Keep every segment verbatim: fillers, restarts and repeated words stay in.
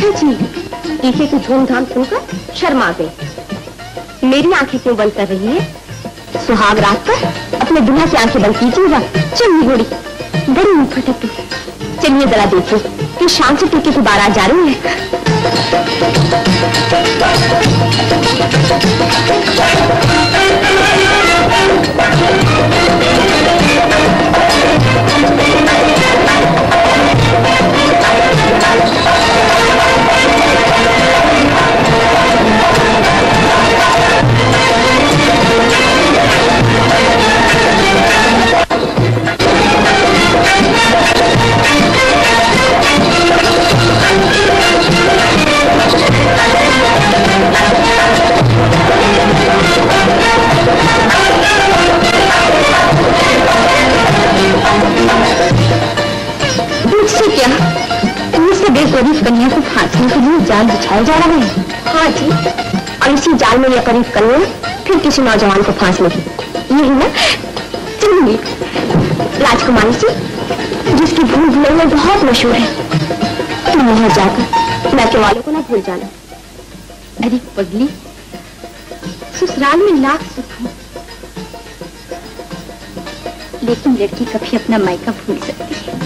है जी, टीके की धूमधाम सुनकर शर्मा गई। मेरी आंखें क्यों बंद कर रही है? सुहाग रात पर अपने दूल्हा की आंखें बंद कीजिएगा। चलिए घोड़ी, बड़ी मुफत है तू। चलिए जरा देखिए कि शाम से टीके की बारात जा रही है। गरीब कन्या को फांसने के लिए जाल बिछाया जा रहा है। हाँ जी, और इसी जाल में यह गरीब कन्या फिर किसी नौजवान को फांस लेगी, यही ना? चलिए राजकुमारी जी, जिसकी भूल भुलैया बहुत मशहूर है, तुम वहां जाकर मैके वालों को ना भूल जाना। अरे पगली, ससुराल में लाख सुख हो, लेकिन लड़की कभी अपना मायका भूल सकती है।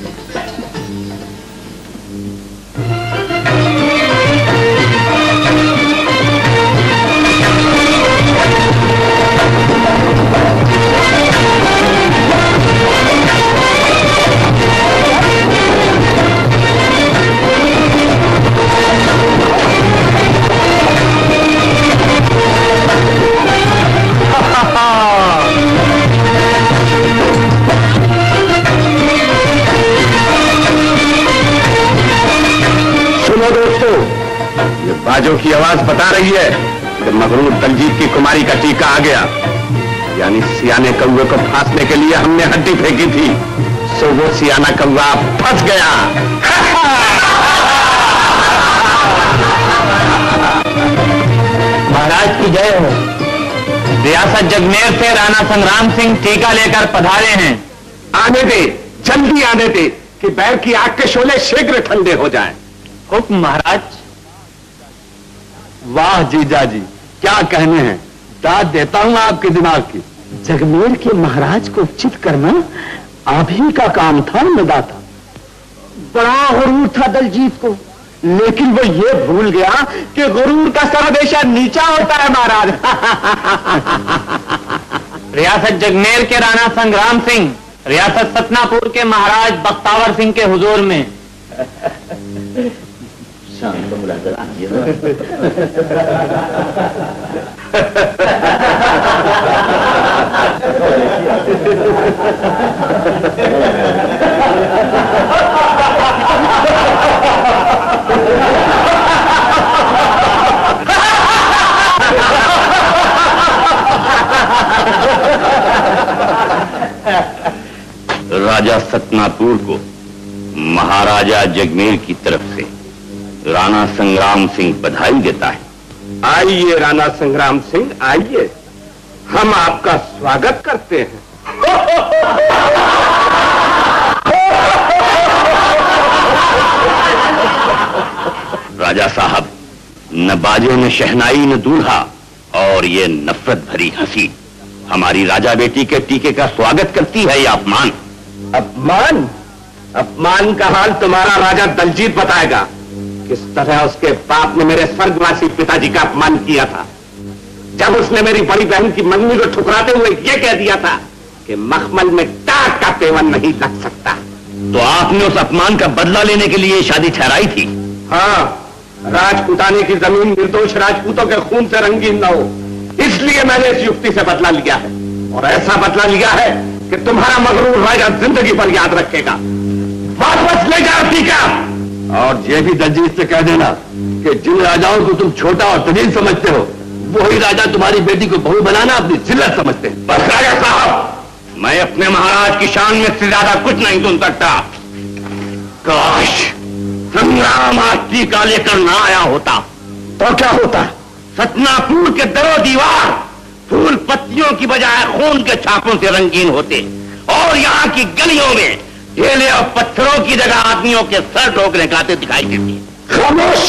बाजों की आवाज बता रही है कि मगरूर दलजीत की कुमारी का टीका आ गया। यानी सियाने कौवे को फांसने के लिए हमने हड्डी फेंकी थी, सो वो सियाना कौवा फंस गया। महाराज की जय हो। रियासत जगमेर से राणा संग्राम सिंह टीका लेकर पधारे हैं। आने दे, जल्दी आने दे कि बैर की आग के शोले शीघ्र ठंडे हो जाएं। हुक्म महाराज। वाह जीजा जी, क्या कहने हैं, दाद देता हूं आपके दिमाग की। जगमेर के महाराज को उचित करना आप ही का काम था अन्नदाता। बड़ा गुरूर था दलजीत को, लेकिन वो ये भूल गया कि गुरूर का सर हमेशा नीचा होता है महाराज। रियासत जगमेर के राणा संग्राम सिंह रियासत सतनापुर के महाराज बख्तावर सिंह के हुजूर में। राजा सतनापुर को महाराजा जगमेर की तरफ से राणा संग्राम सिंह बधाई देता है। आइए राणा संग्राम सिंह, आइए, हम आपका स्वागत करते हैं। राजा साहब, न बाजे न शहनाई न दूल्हा और ये नफरत भरी हंसी हमारी राजा बेटी के टीके का स्वागत करती है। ये अपमान। अपमान? अपमान का हाल तुम्हारा राजा दलजीत बताएगा। किस तरह उसके बाप ने मेरे स्वर्गवासी पिताजी का अपमान किया था, जब उसने मेरी बड़ी बहन की मंगनी को ठुकराते हुए यह कह दिया था कि मखमल में टाट का पेवन नहीं लग सकता। तो आपने उस अपमान का बदला लेने के लिए शादी ठहराई थी? हाँ, राजपूताने की जमीन निर्दोष राजपूतों के खून से रंगीन न हो, इसलिए मैंने इस युक्ति से बदला लिया है। और ऐसा बदला लिया है कि तुम्हारा मगरूर राजा जिंदगी पर याद रखेगा। वापस ले जाओ टीका। और ये भी दलजीत से कह देना कि जिन राजाओं को तुम छोटा और तलीन समझते हो, वही राजा तुम्हारी बेटी को बहू बनाना अपनी जिल्लत समझते हैं। बस राजा साहब, मैं अपने महाराज की शान में से ज्यादा कुछ नहीं सुन सकता। काश संग्राम आज टीका लेकर ना आया होता तो क्या होता? सतनापुर के दरो दीवार फूल पत्तियों की बजाय खून के छापों से रंगीन होते और यहाँ की गलियों में ढेले और पत्थरों की जगह आदमियों के सर ठोकरे गाते दिखाई देती। खामोश!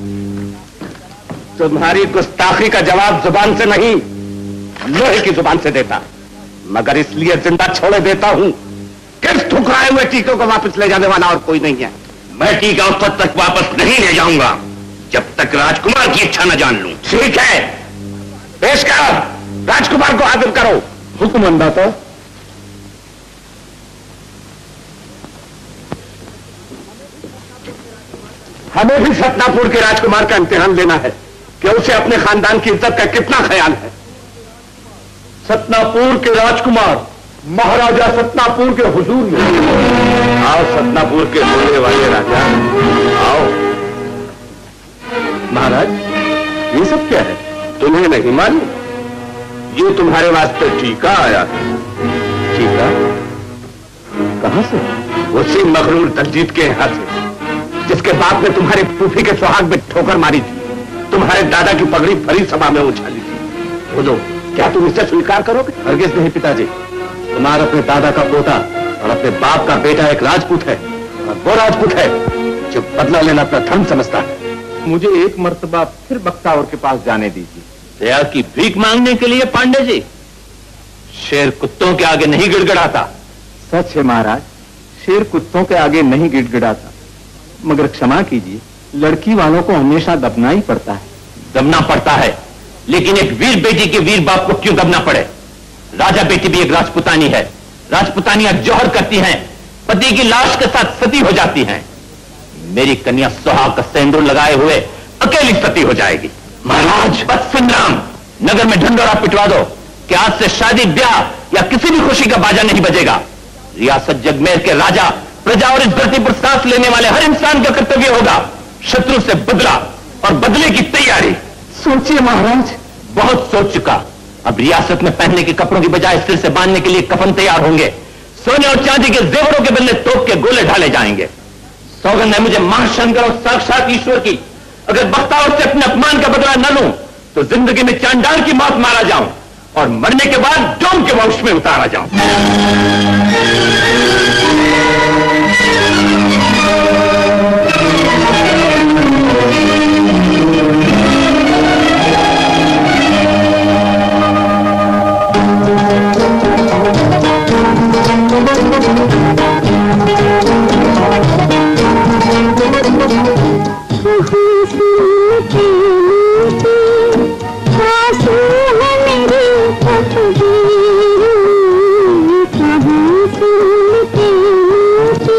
तुम्हारी गुस्ताखी का जवाब जुबान से नहीं, लोहे की जुबान से देता, मगर इसलिए जिंदा छोड़े देता हूं कि इस ठुकराए हुए टीकों को वापस ले जाने वाला और कोई नहीं है। मैं टीका उस पद तक वापस नहीं ले जाऊंगा जब तक राजकुमार की इच्छा न जान लूं। ठीक है, पेश कर, राजकुमार को हाजिर करो। हुक्म अंदाता। हमें भी सतनापुर के राजकुमार का इम्तिहान लेना है कि उसे अपने खानदान की इज्जत का कितना ख्याल है। सतनापुर के राजकुमार महाराजा सतनापुर के हुजूर में। आओ सतनापुर के बोलने वाले राजा, आओ। महाराज, ये सब क्या है? तुम्हें नहीं मालूम? ये तुम्हारे वास्ते टीका आया है। टीका? कहां से? उसी मखरूर दलजीत के यहां से, जिसके बाप ने तुम्हारे फूफी के सुहाग में ठोकर मारी थी, तुम्हारे दादा की पगड़ी भरी सभा में उछाली थी। बोलो, क्या तुम इसे स्वीकार करोगे? हरगिज नहीं पिताजी। तुम्हारा अपने दादा का पोता और अपने बाप का बेटा एक राजपूत है, और वो राजपूत है जो बदला लेना अपना धर्म समझता है। मुझे एक मर्तबा फिर बख्तावर के पास जाने दीजिए। दया की भीख मांगने के लिए पांडे जी? शेर कुत्तों के आगे नहीं गिड़गिड़ाता। सच है महाराज, शेर कुत्तों के आगे नहीं गिड़गिड़ाता, मगर क्षमा कीजिए, लड़की वालों को हमेशा दबना ही पड़ता है। दबना पड़ता है, लेकिन एक वीर बेटी के वीर बाप को क्यों दबना पड़े? राजा बेटी भी एक राजपुतानी है। राजपुतानियां जौहर करती हैं, पति की लाश के साथ सती हो जाती हैं। मेरी कन्या सुहाग का सिंदूर लगाए हुए अकेली सती हो जाएगी। महाराज, बस संग्राम, नगर में ढंढोरा पिटवा दो कि आज से शादी, ब्याह या किसी भी खुशी का बाजा नहीं बजेगा। रियासत जगमेर के राजा, प्रजा और इस धरती पर सांस लेने वाले हर इंसान का कर्तव्य होगा शत्रु से बदला और बदले की तैयारी। सोचिए महाराज। बहुत सोच चुका। अब रियासत में पहनने के कपड़ों की बजाय सिर से बांधने के लिए कफन तैयार होंगे। सोने और चांदी के जेवरों के बदले तोप के गोले ढाले जाएंगे। सौगंध है मुझे महाशंकर और साक्षात ईश्वर की, अगर बख्तावर से अपने अपमान का बदला न लूं तो जिंदगी में चांडाल की मौत मारा जाऊं और मरने के बाद डोम के वंश में उतारा जाऊं। कहाँ से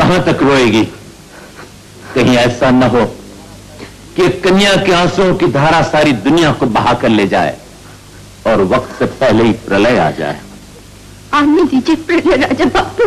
कहां तक रोएगी? कहीं ऐसा न हो कि कन्या के आंसुओं की धारा सारी दुनिया को बहा कर ले जाए और वक्त से पहले ही प्रलय आ जाए। आने दीजिए प्रलय राजा बापू।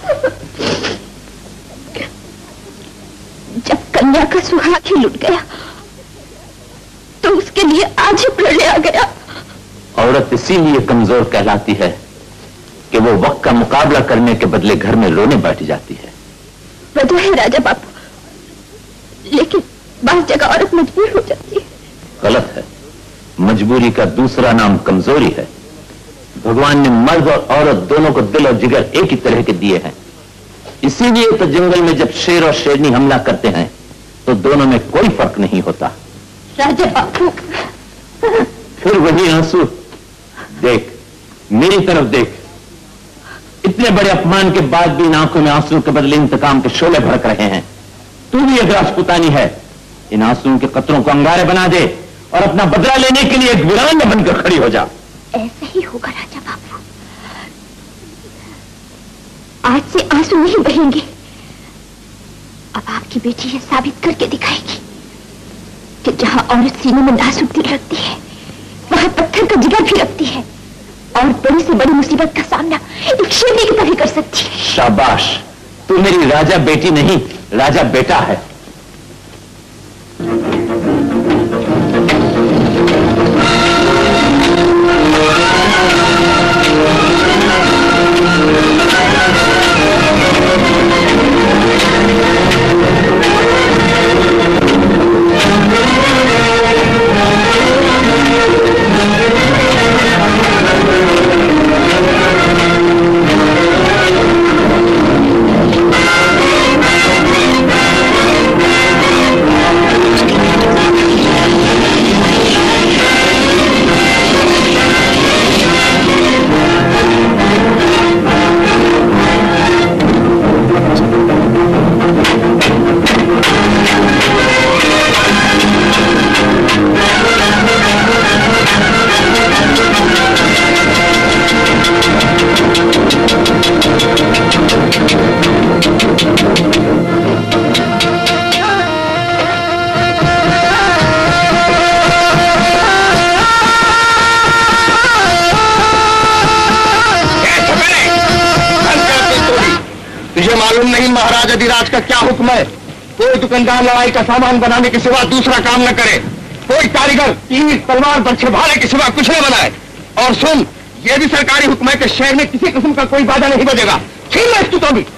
जब कन्या का सुहाग ही लुट गया तो उसके लिए आज ही प्रलय आ गया। औरत इसीलिए कमजोर कहलाती है कि वो वक्त का मुकाबला करने के बदले घर में रोने बैठ जाती है। वजह है राजा बापू, लेकिन बास जगह औरत मजबूर हो जाती है। गलत है। मजबूरी का दूसरा नाम कमजोरी है। भगवान ने मर्द और औरत दोनों को दिल और जिगर एक ही तरह के दिए हैं। इसीलिए तो जंगल में जब शेर और शेरनी हमला करते हैं तो दोनों में कोई फर्क नहीं होता। राजा बापू, फिर वही आंसू। देख, मेरी तरफ देख। इतने बड़े अपमान के बाद भी आंखों में आंसू के बदले इंतकाम के शोले भड़क रहे हैं। तू भी एक राजपुतानी है। इन आंसुओं के कतरों को अंगारे बना दे और अपना बदला लेने के लिए एक वीरान बनकर खड़ी हो जा। ऐसा ही होगा राजा बापू। आज से आंसू नहीं बहेंगे। अब आपकी बेटी ये साबित करके दिखाएगी कि जहां औरत सीने में नाजुक दिल रखती है वहां पत्थर का जिगर भी रखती है और बड़ी से बड़ी मुसीबत का सामना एक शेरनी की तरह कर सकती है। शाबाश, तू मेरी राजा बेटी नहीं, राजा बेटा है। महाराज अधिराज का क्या हुक्म है? कोई दुकानदार लड़ाई का सामान बनाने के सिवा दूसरा काम न करे। कोई कारीगर तीर तलवार बर्छे भाले के सिवा कुछ न बनाए। और सुन, ये भी सरकारी हुक्म है कि शहर में किसी किस्म का कोई बाधा नहीं बजेगा। छीन ले तू तो भी।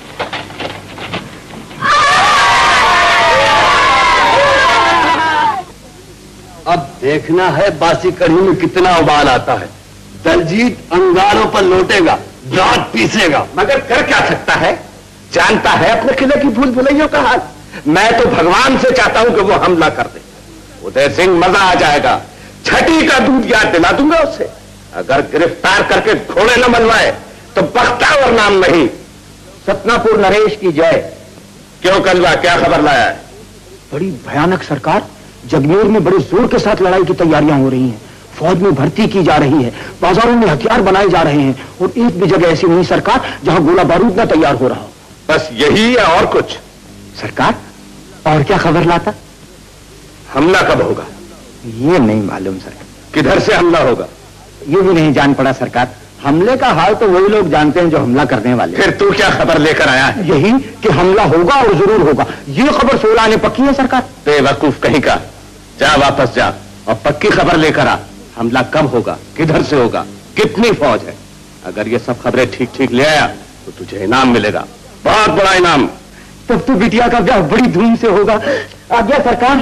अब देखना है बासी कढ़ी में कितना उबाल आता है। दलजीत अंगारों पर लौटेगा, दांत पीसेगा, मगर कर क्या सकता है? जानता है अपने किले की भूल भुलैयों का हाल। मैं तो भगवान से चाहता हूं कि वो हमला कर दे। उदय सिंह मजा आ जाएगा। छठी का दूध याद दिला दूंगा उसे। अगर गिरफ्तार करके घोड़े न बनवाए तो बख्तावर नाम नहीं। सतनापुर नरेश की जय। क्यों कलवा, क्या खबर लाया है? बड़ी भयानक सरकार। जगमेर में बड़े जोर के साथ लड़ाई की तैयारियां हो रही हैं। फौज में भर्ती की जा रही है, बाजारों में हथियार बनाए जा रहे हैं और एक भी जगह ऐसी नहीं सरकार जहां गोला बारूद न तैयार हो रहा हो। बस यही या और कुछ? सरकार, और क्या खबर लाता? हमला कब होगा? ये नहीं मालूम सरकार। किधर से हमला होगा? ये भी नहीं जान पड़ा सरकार। हमले का हाल तो वही लोग जानते हैं जो हमला करने वाले। फिर तू क्या खबर लेकर आया है? यही कि हमला होगा और जरूर होगा। ये खबर सोलह आने पक्की है सरकार। बेवकूफ कहीं का। जा वापस जा और पक्की खबर लेकर आ। हमला कब होगा, किधर से होगा, कितनी फौज है? अगर ये सब खबरें ठीक ठीक ले आया तो तुझे इनाम मिलेगा, बहुत बड़ा इनाम। तब तो बिटिया का ब्याह बड़ी धूम से होगा। आज्ञा सरकार।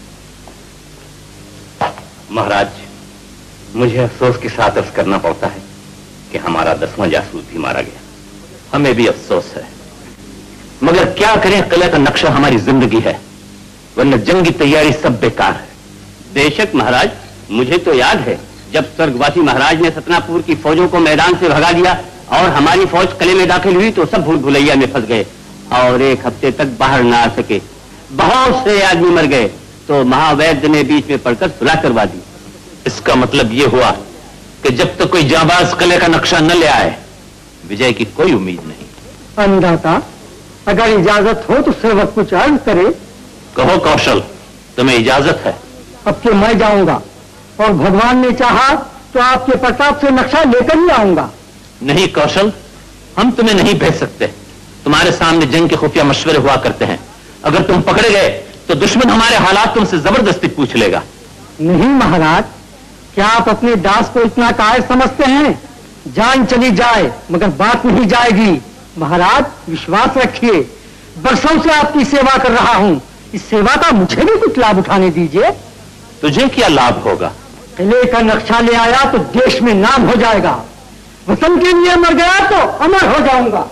महाराज, मुझे अफसोस के साथ अर्ज करना पड़ता है कि हमारा दसवां जासूस भी मारा गया। हमें भी अफसोस है, मगर क्या करें, किले का नक्शा हमारी जिंदगी है, वरना जंगी तैयारी सब बेकार है। बेशक महाराज, मुझे तो याद है जब स्वर्गवासी महाराज ने सतनापुर की फौजों को मैदान से भगा दिया और हमारी फौज किले में दाखिल हुई तो सब भूल भुलैया में फंस गए और एक हफ्ते तक बाहर ना आ सके। बहुत से आदमी मर गए तो महावैद्य ने बीच में पड़कर सुलह करवा दी। इसका मतलब यह हुआ कि जब तक कोई जाबाज किले का नक्शा न ले आए, विजय की कोई उम्मीद नहीं। अंधाता, अगर इजाजत हो तो सेवक कुछ अर्ज करे। कहो कौशल, तुम्हें इजाजत है? अब के मैं जाऊंगा और भगवान ने चाहा तो आपके प्रताप से नक्शा लेकर ही आऊंगा। नहीं कौशल, हम तुम्हें नहीं भेज सकते। तुम्हारे सामने जंग के खुफिया मशवरे हुआ करते हैं। अगर तुम पकड़े गए तो दुश्मन हमारे हालात तुमसे जबरदस्ती पूछ लेगा। नहीं महाराज, क्या आप अपने दास को इतना कायर समझते हैं? जान चली जाए मगर बात नहीं जाएगी। महाराज विश्वास रखिए, बरसों से आपकी सेवा कर रहा हूं। इस सेवा का मुझे भी कुछ लाभ उठाने दीजिए। तुझे क्या लाभ होगा? किले का नक्शा ले आया तो देश में नाम हो जाएगा। वतन के लिए मर गया तो अमर हो जाऊंगा।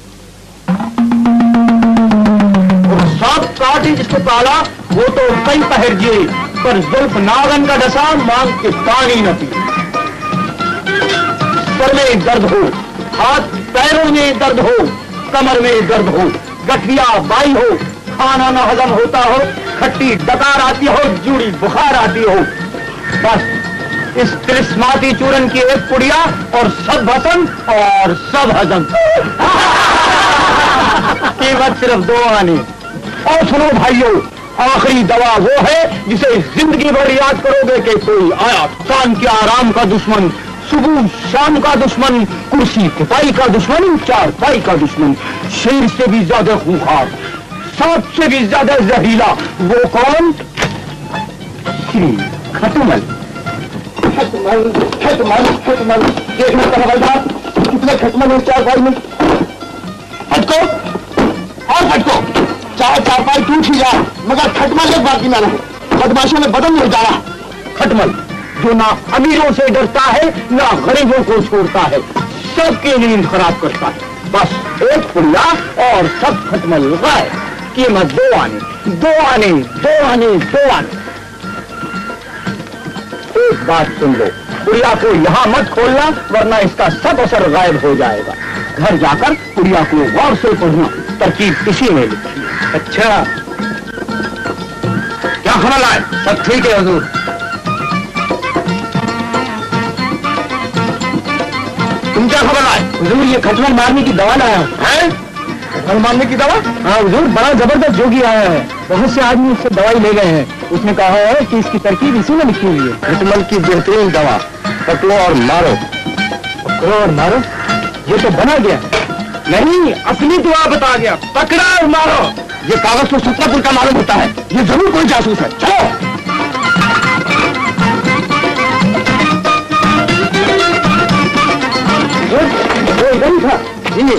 सांप काटी जिसको काला वो तो कई पहर जिए, पर जुल्फ नागन का डसा मांग के पानी न पी। सर में दर्द हो, हाथ पैरों में दर्द हो, कमर में दर्द हो, गठिया बाई हो, खाना न हजम होता हो, खट्टी डकार आती हो, जूड़ी बुखार आती हो, बस इस तिलिस्माती चूरन की एक पुड़िया और सब भसम और सब हजम। कीमत सिर्फ दो आने। और सुनो भाइयों, आखिरी दवा वो है जिसे जिंदगी भर याद करोगे कि कोई आया शान के आराम का दुश्मन, सुबह शाम का दुश्मन, कुर्सी तिपाई का दुश्मन, चारपाई का दुश्मन, शेर से भी ज्यादा खूंखार, सांप से भी ज्यादा जहरीला। वो कौन? खटमल। खटमल खटमल खटमल देखना तो हवलदार, कितने खटमल है चारपाई में। हटको और हटको, चाहे चारपाई टूट ही जाए मगर खटमल एक बाकी ना रहे। बदमाशों में बदल नहीं डाला। खटमल जो ना अमीरों से डरता है ना गरीबों को छोड़ता है, सबकी नींद खराब करता है। बस एक पुड़िया और सब खटमल गाय। कीमत दो आने, दो आने, दो आने, दो आने। एक बात सुन लो, पुड़िया को यहाँ मत खोलना वरना इसका सब असर गायब हो जाएगा। घर जाकर पुड़िया को गौर से पढ़ना, तरकीब इसी में लिखी। अच्छा क्या खबर आए? सब ठीक है हुजूर। तुम क्या खबर आए? हुजूर ये खटमल मारने की दवा लाया है। खटमल मारने की दवा? हाँ हुजूर, बड़ा जबरदस्त जोगी आया है। बहुत से आदमी उससे दवाई ले गए हैं। उसने कहा है कि इसकी तरकीब इसी में लिखी हुई है। खटमल की बेहतरीन दवा, पकड़ो और मारो। पकड़ो और मारो, ये तो बना गया। नहीं, असली दुआ बता गया, पकड़ा और मारो। ये कागज तो सत्तापुर का मालूम होता है, ये जरूर कोई जासूस है। चलो वो इधर ही था जी।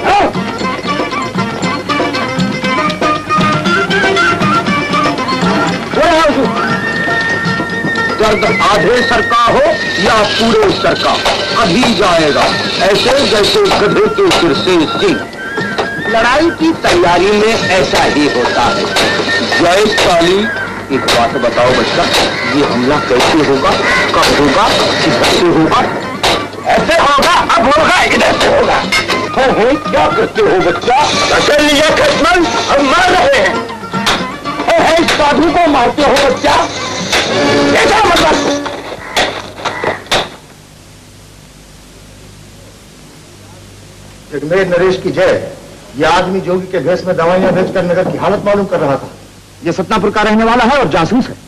दर्द आधे सर का हो या पूरे सर का, अभी जाएगा ऐसे जैसे गधे के सिर से सिंह। लड़ाई की तैयारी में ऐसा ही होता है। जय काली, एक बात बताओ बच्चा, ये हमला कैसे होगा, कब होगा, किधर से होगा? ऐसे होगा, अब होगा, इधर से होगा। हो हो क्या करते हो बच्चा? पकड़ लिया खटमल, हम मार रहे हैं। हो है इस साधु को मारते हो बच्चा, कैसा मतलब? जगमेर नरेश की जय। यह आदमी जोगी के भेष में दवाइयां बेचकर नगर की हालत मालूम कर रहा था। यह सतनापुर का रहने वाला है और जासूस है।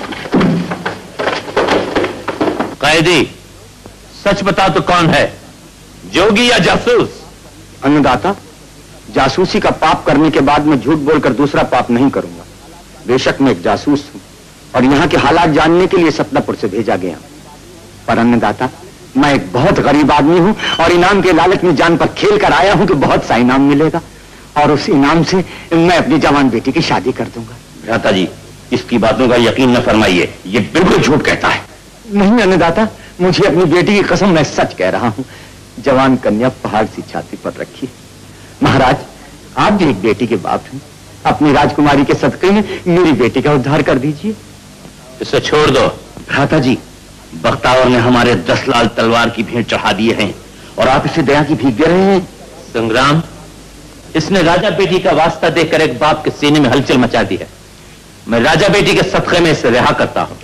कैदी, सच बता तो कौन है, जोगी या जासूस? अन्नदाता, जासूसी का पाप करने के बाद मैं झूठ बोलकर दूसरा पाप नहीं करूंगा। बेशक मैं एक जासूस हूं और यहाँ के हालात जानने के लिए सतनापुर से भेजा गया, पर अन्नदाता मैं एक बहुत गरीब आदमी हूं और इनाम के लालच में जान पर खेल कर आया हूं कि बहुत सा इनाम मिलेगा और उस इनाम से मैं अपनी जवान बेटी की शादी कर दूंगा। भ्राता जी, इसकी बातों का यकीन न फरमाइए, ये बिल्कुल झूठ कहता है। नहीं अन्नदाता, मुझे अपनी बेटी की कसम मैं सच कह रहा हूं। जवान कन्या पहाड़ सी छाती पर रखी। महाराज, आप भी एक बेटी के बाप हैं, अपनी राजकुमारी के सदके में मेरी बेटी का उद्धार कर दीजिए। इसे छोड़ दो। भ्राता जी, बख्तावर ने हमारे दस लाल तलवार की भेंट चढ़ा दिए हैं और आप इसे दया की भीख दे रहे हैं। संग्राम, इसने राजा बेटी का वास्ता देकर एक बाप के सीने में हलचल मचा दी है। मैं राजा बेटी के सदके में इसे रिहा करता हूं।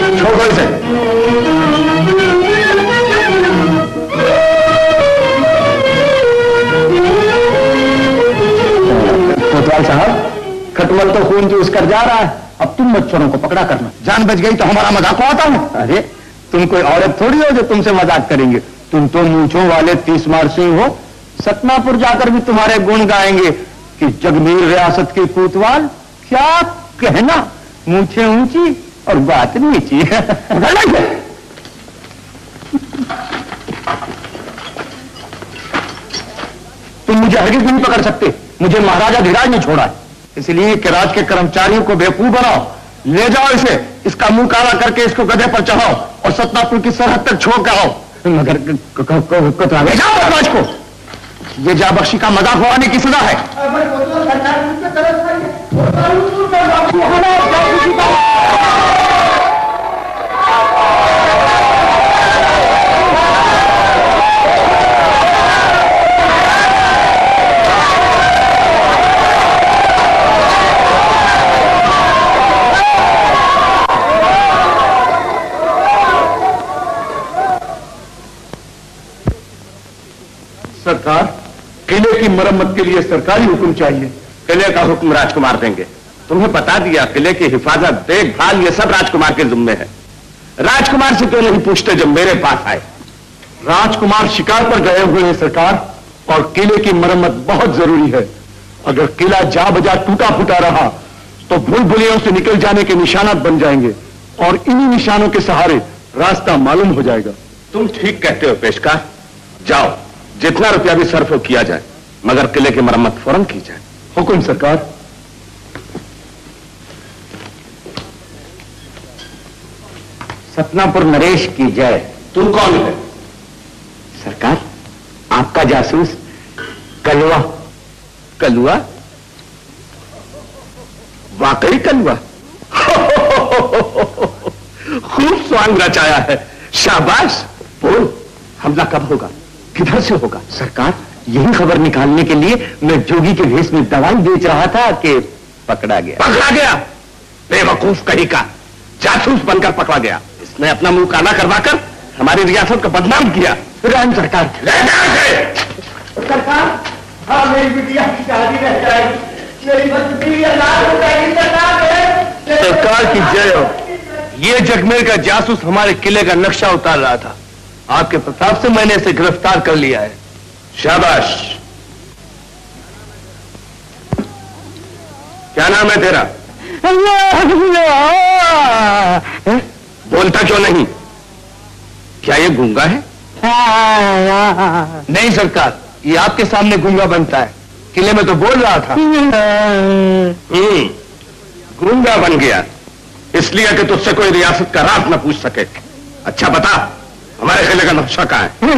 छोड़ो इसे। कोतवाल साहब, खटमल तो खून चूस कर जा रहा है, अब तुम मच्छरों को पकड़ा करना। जान बच गई तो हमारा मजाक आता है। अरे तुम कोई औरत थोड़ी हो जो तुमसे मजाक करेंगे। तुम तो मूंछों वाले तीस मार सिंह हो। सतनापुर जाकर भी तुम्हारे गुण गाएंगे कि जगमीर रियासत की कोतवाल। क्या कहना, मूंछें ऊंची और बात नीची। तुम मुझे हरगिज नहीं पकड़ सकते। मुझे महाराजा धीराज ने छोड़ा है, इसलिए कि राज के कर्मचारियों को बेवकूफ बनाओ। ले जाओ इसे, इसका मुंह काला करके इसको गधे पर चढ़ाओ और सतनापुर की सरहद तक छोड़ कर आओ। मगर ले जाओ राज को। ये जाबख्शी का मजाक उड़ाने की सजा है। सरकार, किले की मरम्मत के लिए सरकारी हुक्म चाहिए। किले का हुक्म राजकुमार देंगे। तुम्हें बता दिया, किले की हिफाजत, देखभाल, ये सब राजकुमार के जिम्मे है। राजकुमार से क्यों नहीं पूछते जब मेरे पास आए? राजकुमार शिकार पर गए हुए हैं सरकार, और किले की मरम्मत बहुत जरूरी है। अगर किला जा बजा टूटा फूटा रहा तो भूल भुलियों से निकल जाने के निशानात बन जाएंगे, और इन्हीं निशानों के सहारे रास्ता मालूम हो जाएगा। तुम ठीक कहते हो पेशकार। जाओ, जितना रुपया भी सर्फ किया जाए, मगर किले की मरम्मत फौरन की जाए। हुकुम सरकार। सतनापुर नरेश की जय। तू कौन है? सरकार, आपका जासूस कलवा। कलुआ? वाकई कलवा? खूब स्वांग रचाया है, शाबाश। बोल, हमला कब होगा, किधर से होगा? सरकार, यही खबर निकालने के लिए मैं जोगी के भेष में दवाई बेच रहा था कि पकड़ा गया। पकड़ा गया? बेवकूफ कहीं का, जासूस बनकर पकड़ा गया। इसने अपना मुंह काला करवाकर हमारी रियासत को बदनाम किया। राम सरकार। सरकार, हाँ, मेरी बिटिया की शादी रह जाएगी, मेरी बच्ची अनाथ हो जाएगी। सरकार की जय हो। ये जगमेर का जासूस हमारे किले का नक्शा उतार रहा था। आपके प्रताप से मैंने इसे गिरफ्तार कर लिया है। शाबाश। क्या नाम है तेरा? बोलता क्यों नहीं? क्या ये गूंगा है? नहीं सरकार, ये आपके सामने गूंगा बनता है। किले में तो बोल रहा था। हम्म, गूंगा बन गया इसलिए कि तुझसे कोई रियासत का राज न पूछ सके। अच्छा बता, हमारे किले का नक्शा कहाँ है?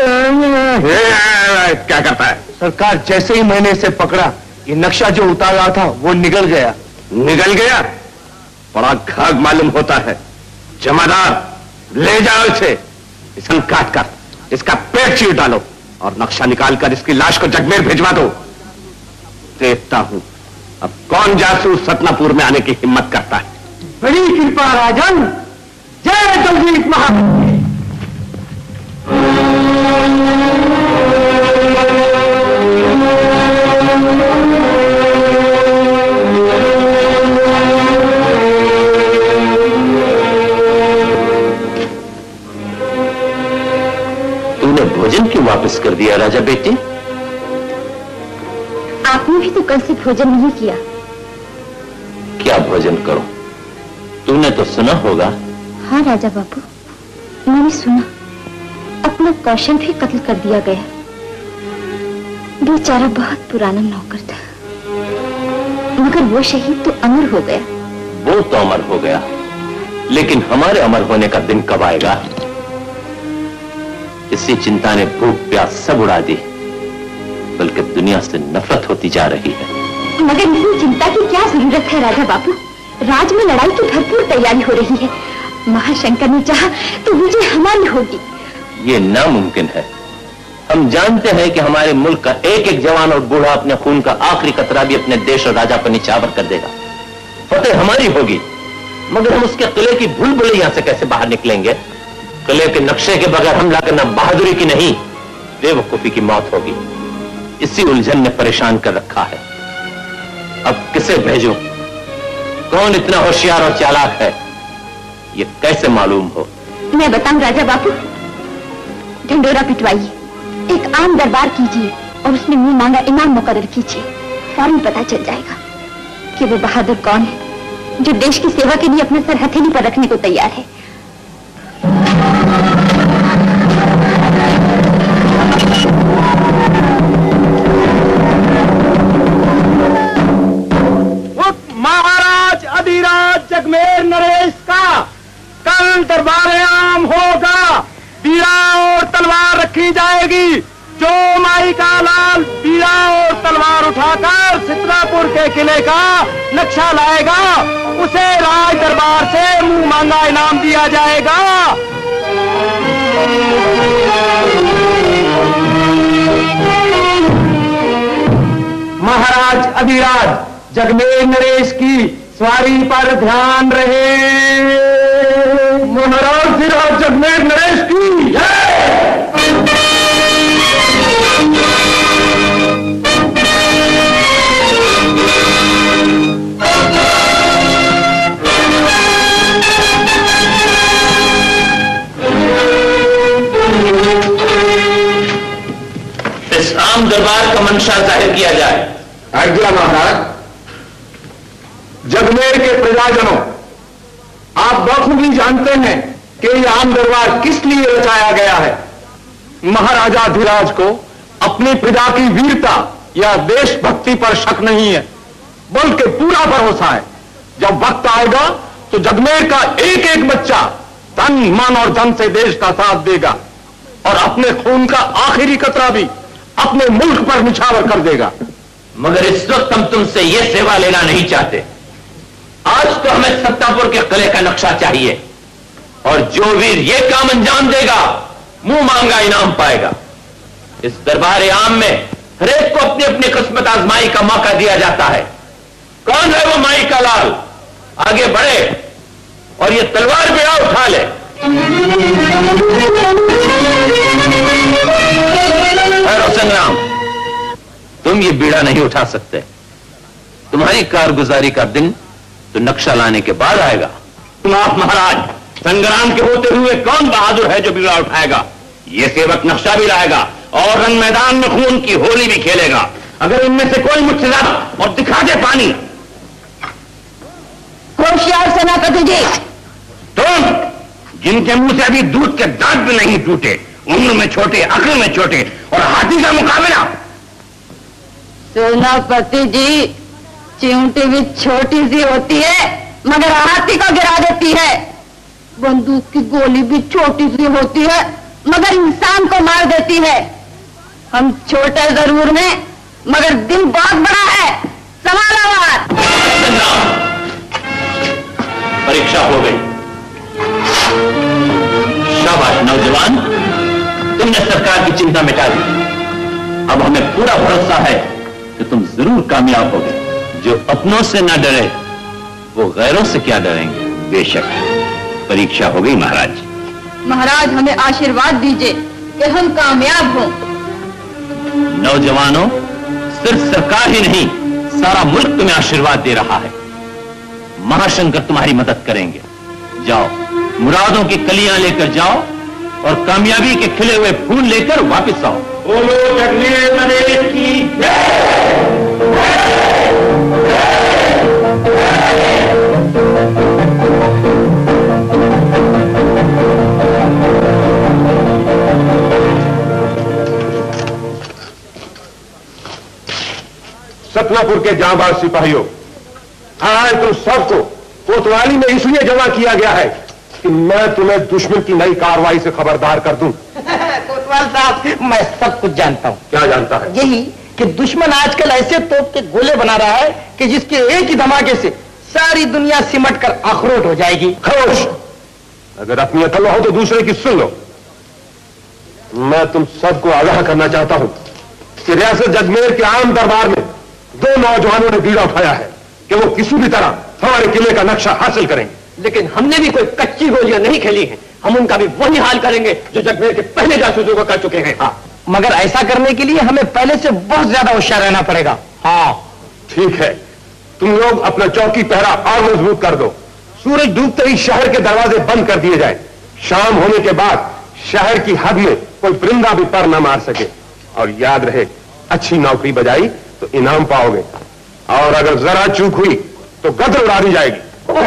क्या करता है? सरकार, जैसे ही मैंने इसे पकड़ा, ये नक्शा जो उतार रहा था वो निकल गया। निकल गया? बड़ा घाघ मालूम होता है। जमादार, ले जाओ इसे, इसे काट कर इसका पेट चीर डालो और नक्शा निकालकर इसकी लाश को जगमेर भिजवा दो। देखता हूं अब कौन जासूस सतनापुर में आने की हिम्मत करता है। बड़ी कृपा राजन। जय जगदीश महाराज। तूने भोजन क्यों वापस कर दिया राजा बेटी? आपने भी तो कल से भोजन नहीं किया। क्या भोजन करो? तूने तो सुना होगा। हाँ राजा बाबू, मैंने सुना। अपना कौशल भी कत्ल कर दिया गया। बेचारा बहुत पुराना नौकर था, मगर वो शहीद तो अमर हो गया। वो तो अमर हो गया, लेकिन हमारे अमर होने का दिन कब आएगा? इसी चिंता ने भूख प्यास सब उड़ा दी, बल्कि दुनिया से नफरत होती जा रही है। मगर नहीं, चिंता की क्या जरूरत है राजा बाबू। राज में लड़ाई की भरपूर तैयारी हो रही है। महाशंकर ने चाहा तो विजय हमारी होगी। ये नामुमकिन है। हम जानते हैं कि हमारे मुल्क का एक एक जवान और बूढ़ा अपने खून का आखिरी कतरा भी अपने देश और राजा पर निछावर कर देगा। फतेह हमारी होगी, मगर हम उसके किले की भूल भुलैया से कैसे बाहर निकलेंगे? किले के नक्शे के बगैर हमला करना बहादुरी की नहीं, बेवकूफी की मौत होगी। इसी उलझन ने परेशान कर रखा है। अब किसे भेजूं? कौन इतना होशियार और चालाक है, ये कैसे मालूम हो? मैं बताऊं राजा बापू, ढिंडोरा पिटवाइए, एक आम दरबार कीजिए और उसमें मुंह मांगा इनाम मुकर्रर कीजिए। फौरन पता चल जाएगा कि वो बहादुर कौन है जो देश की सेवा के लिए अपना सर हथेली पर रखने को तैयार है। महाराज अधिराज जगमेर नरेश का कल दरबार आम होगा। बीड़ा और तलवार रखी जाएगी। जो माई का लाल बीड़ा और तलवार उठाकर सितरापुर के किले का नक्शा लाएगा, उसे राज दरबार से मुंह मांगा इनाम दिया जाएगा। महाराज अधिराज जगमेर नरेश की सवारी पर ध्यान रहे। महाराज अधिराज जगमेर नरेश की जय। इस आम दरबार का मंशा जाहिर किया जाए। आज्ञा महाराज। जगमेर के प्रजाजनों, आप बखूबी जानते हैं कि यह आम दरबार किस लिए रचाया गया है। महाराजा धीराज को अपनी प्रजा की वीरता या देशभक्ति पर शक नहीं है, बल्कि पूरा भरोसा है। जब वक्त आएगा तो जगमेर का एक एक बच्चा तन मन और धन से देश का साथ देगा और अपने खून का आखिरी कतरा भी अपने मुल्क पर निछावर कर देगा। मगर इस वक्त हम तुमसे यह सेवा लेना नहीं चाहते। आज तो हमें सत्तापुर के किले का नक्शा चाहिए और जो वीर ये काम अंजाम देगा मुंह मांगा इनाम पाएगा। इस दरबार आम में हरेक को अपनी अपनी किस्मत आजमाई का मौका दिया जाता है। कौन है वो माई का लाल? आगे बढ़े और ये तलवार बेड़ा उठा ले। संग्राम, तुम ये बीड़ा नहीं उठा सकते। तुम्हारी कारगुजारी का दिन तो नक्शा लाने के बाद आएगा। माफ महाराज, संग्राम के होते हुए कौन बहादुर है जो बीड़ा उठाएगा? ये सेवक नक्शा भी लाएगा और रंग मैदान में खून की होली भी खेलेगा। अगर इनमें से कोई मुझसे ज्यादा और दिखा दे पानी। होशियार सेनापति जी, तुम जिनके मुंह से अभी दूध के दांत भी नहीं टूटे, उम्र में छोटे, अक्ल में छोटे और हाथी का मुकाबला। सेनापति जी, चिमटी भी छोटी सी होती है मगर हाथी को गिरा देती है। बंदूक की गोली भी छोटी सी होती है मगर इंसान को मार देती है। हम छोटे जरूर हैं मगर दिल बहुत बड़ा है। समालावाद। परीक्षा हो गई। शाबाश नौजवान, तुमने सरकार की चिंता मिटा दी। अब हमें पूरा भरोसा है कि तुम जरूर कामयाब होगे। जो अपनों से ना डरे वो गैरों से क्या डरेंगे। बेशक परीक्षा हो गई महाराज। महाराज हमें आशीर्वाद दीजिए कि हम कामयाब हों। नौजवानों, सिर्फ सरकार ही नहीं सारा मुल्क तुम्हें आशीर्वाद दे रहा है। महाशंकर तुम्हारी मदद करेंगे। जाओ, मुरादों की कलियां लेकर जाओ और कामयाबी के खिले हुए फूल लेकर वापस आओ। बोलो जगमेर नरेश की जय। सतनापुर के जांबाज सिपाहियों, आज तुम सबको कोतवाली में इसलिए जमा किया गया है कि मैं तुम्हें दुश्मन की नई कार्रवाई से खबरदार कर दूं। कोतवाल साहब, मैं सब कुछ जानता हूँ। क्या जानता है? यही कि दुश्मन आजकल ऐसे तोप के गोले बना रहा है कि जिसके एक ही धमाके से सारी दुनिया सिमट कर अखरोट हो जाएगी। खामोश। अगर अपनी अकल हो तो दूसरे की सुन लो। मैं तुम सबको आगाह करना चाहता हूं कि रियासत जगमेर के आम दरबार में दो नौजवानों ने बीड़ा उठाया है कि वो किसी भी तरह हमारे किले का नक्शा हासिल करेंगे। लेकिन हमने भी कोई कच्ची गोलियां नहीं खेली हैं। हम उनका भी वही हाल करेंगे जो जगमेर के पहले जासूसों को कर चुके हैं। हाँ, मगर ऐसा करने के लिए हमें पहले से बहुत ज्यादा होशियार रहना पड़ेगा। हाँ ठीक है, तुम लोग अपना चौकी पहरा और मजबूत कर दो। सूरज डूबते ही शहर के दरवाजे बंद कर दिए जाए। शाम होने के बाद शहर की हद में कोई परिंदा भी पर न मार सके। और याद रहे, अच्छी नौकरी बजाई तो इनाम पाओगे, और अगर जरा चूक हुई तो गदर उड़ा दी जाएगी।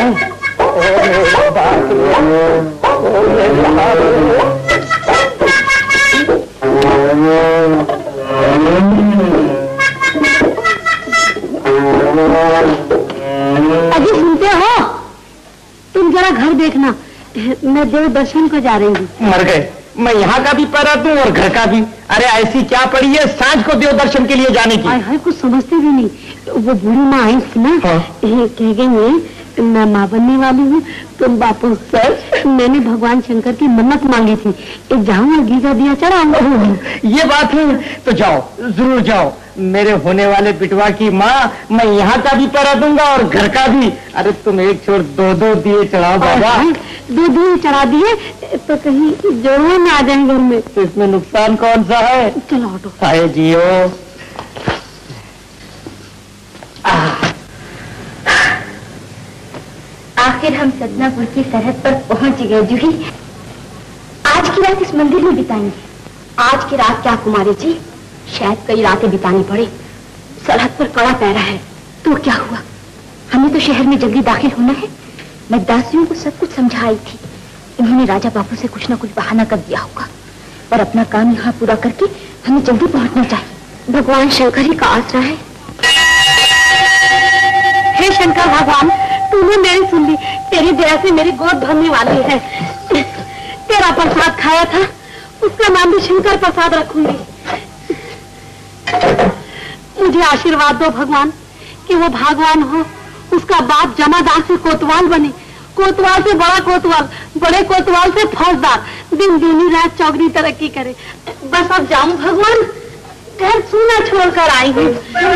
अभी सुनते हो? तुम जरा घर देखना, मैं देव दर्शन को जा रही हूँ। मर गए, मैं यहाँ का भी पहरा दूं और घर का भी। अरे ऐसी क्या पड़ी है सांझ को देव दर्शन के लिए जाने की? हाय कुछ समझते भी नहीं। वो बूढ़ी माँ आई थी ना, कह गई मैं माँ बनने वाली हूँ। तुम बापू सर, मैंने भगवान शंकर की मन्नत मांगी थी, एक जाऊंगा गीजा दिया चढ़ाऊंगा। ये बात है तो जाओ, जरूर जाओ। मेरे होने वाले बिटवा की माँ, मैं यहाँ का भी पहरा दूंगा और घर का भी। अरे तुम एक छोड़ दो दो दिए चढ़ाओ बाबा। दो दिए चढ़ा दिए तो कहीं जोड़े में आ जाए घर में, तो इसमें नुकसान कौन सा है? चलो ऑटो। हाय जियो। आखिर हम सदनापुर की सरहद पर पहुंच गए। जूही, आज की रात इस मंदिर में बिताएंगे। आज की रात क्या कुमारी जी, शायद कई रातें बितानी पड़े। सरहद पर कड़ा पहरा है। तो क्या हुआ, हमें तो शहर में जल्दी दाखिल होना है। मैं दासियों को सब कुछ समझाई थी, उन्होंने राजा बाबू से कुछ ना कुछ बहाना कर दिया होगा। पर अपना काम यहाँ पूरा करके हमें जल्दी पहुंचना चाहिए। भगवान शंकर ही का आसरा है। हे शंकर भगवान, तूने मेरी सुन ली, तेरी दया से मेरी गोद भरने वाली है। तेरा प्रसाद खाया था, उसका नाम भी शंकर प्रसाद रखूंगी। मुझे आशीर्वाद दो भगवान कि वो भगवान हो, उसका बाप जमादार से कोतवाल बने, कोतवाल से बड़ा कोतवाल, बड़े कोतवाल से फौजदार, दिन दूनी रात चौगनी तरक्की करे। बस अब जाऊं भगवान, घर सूना छोड़कर आई हूँ।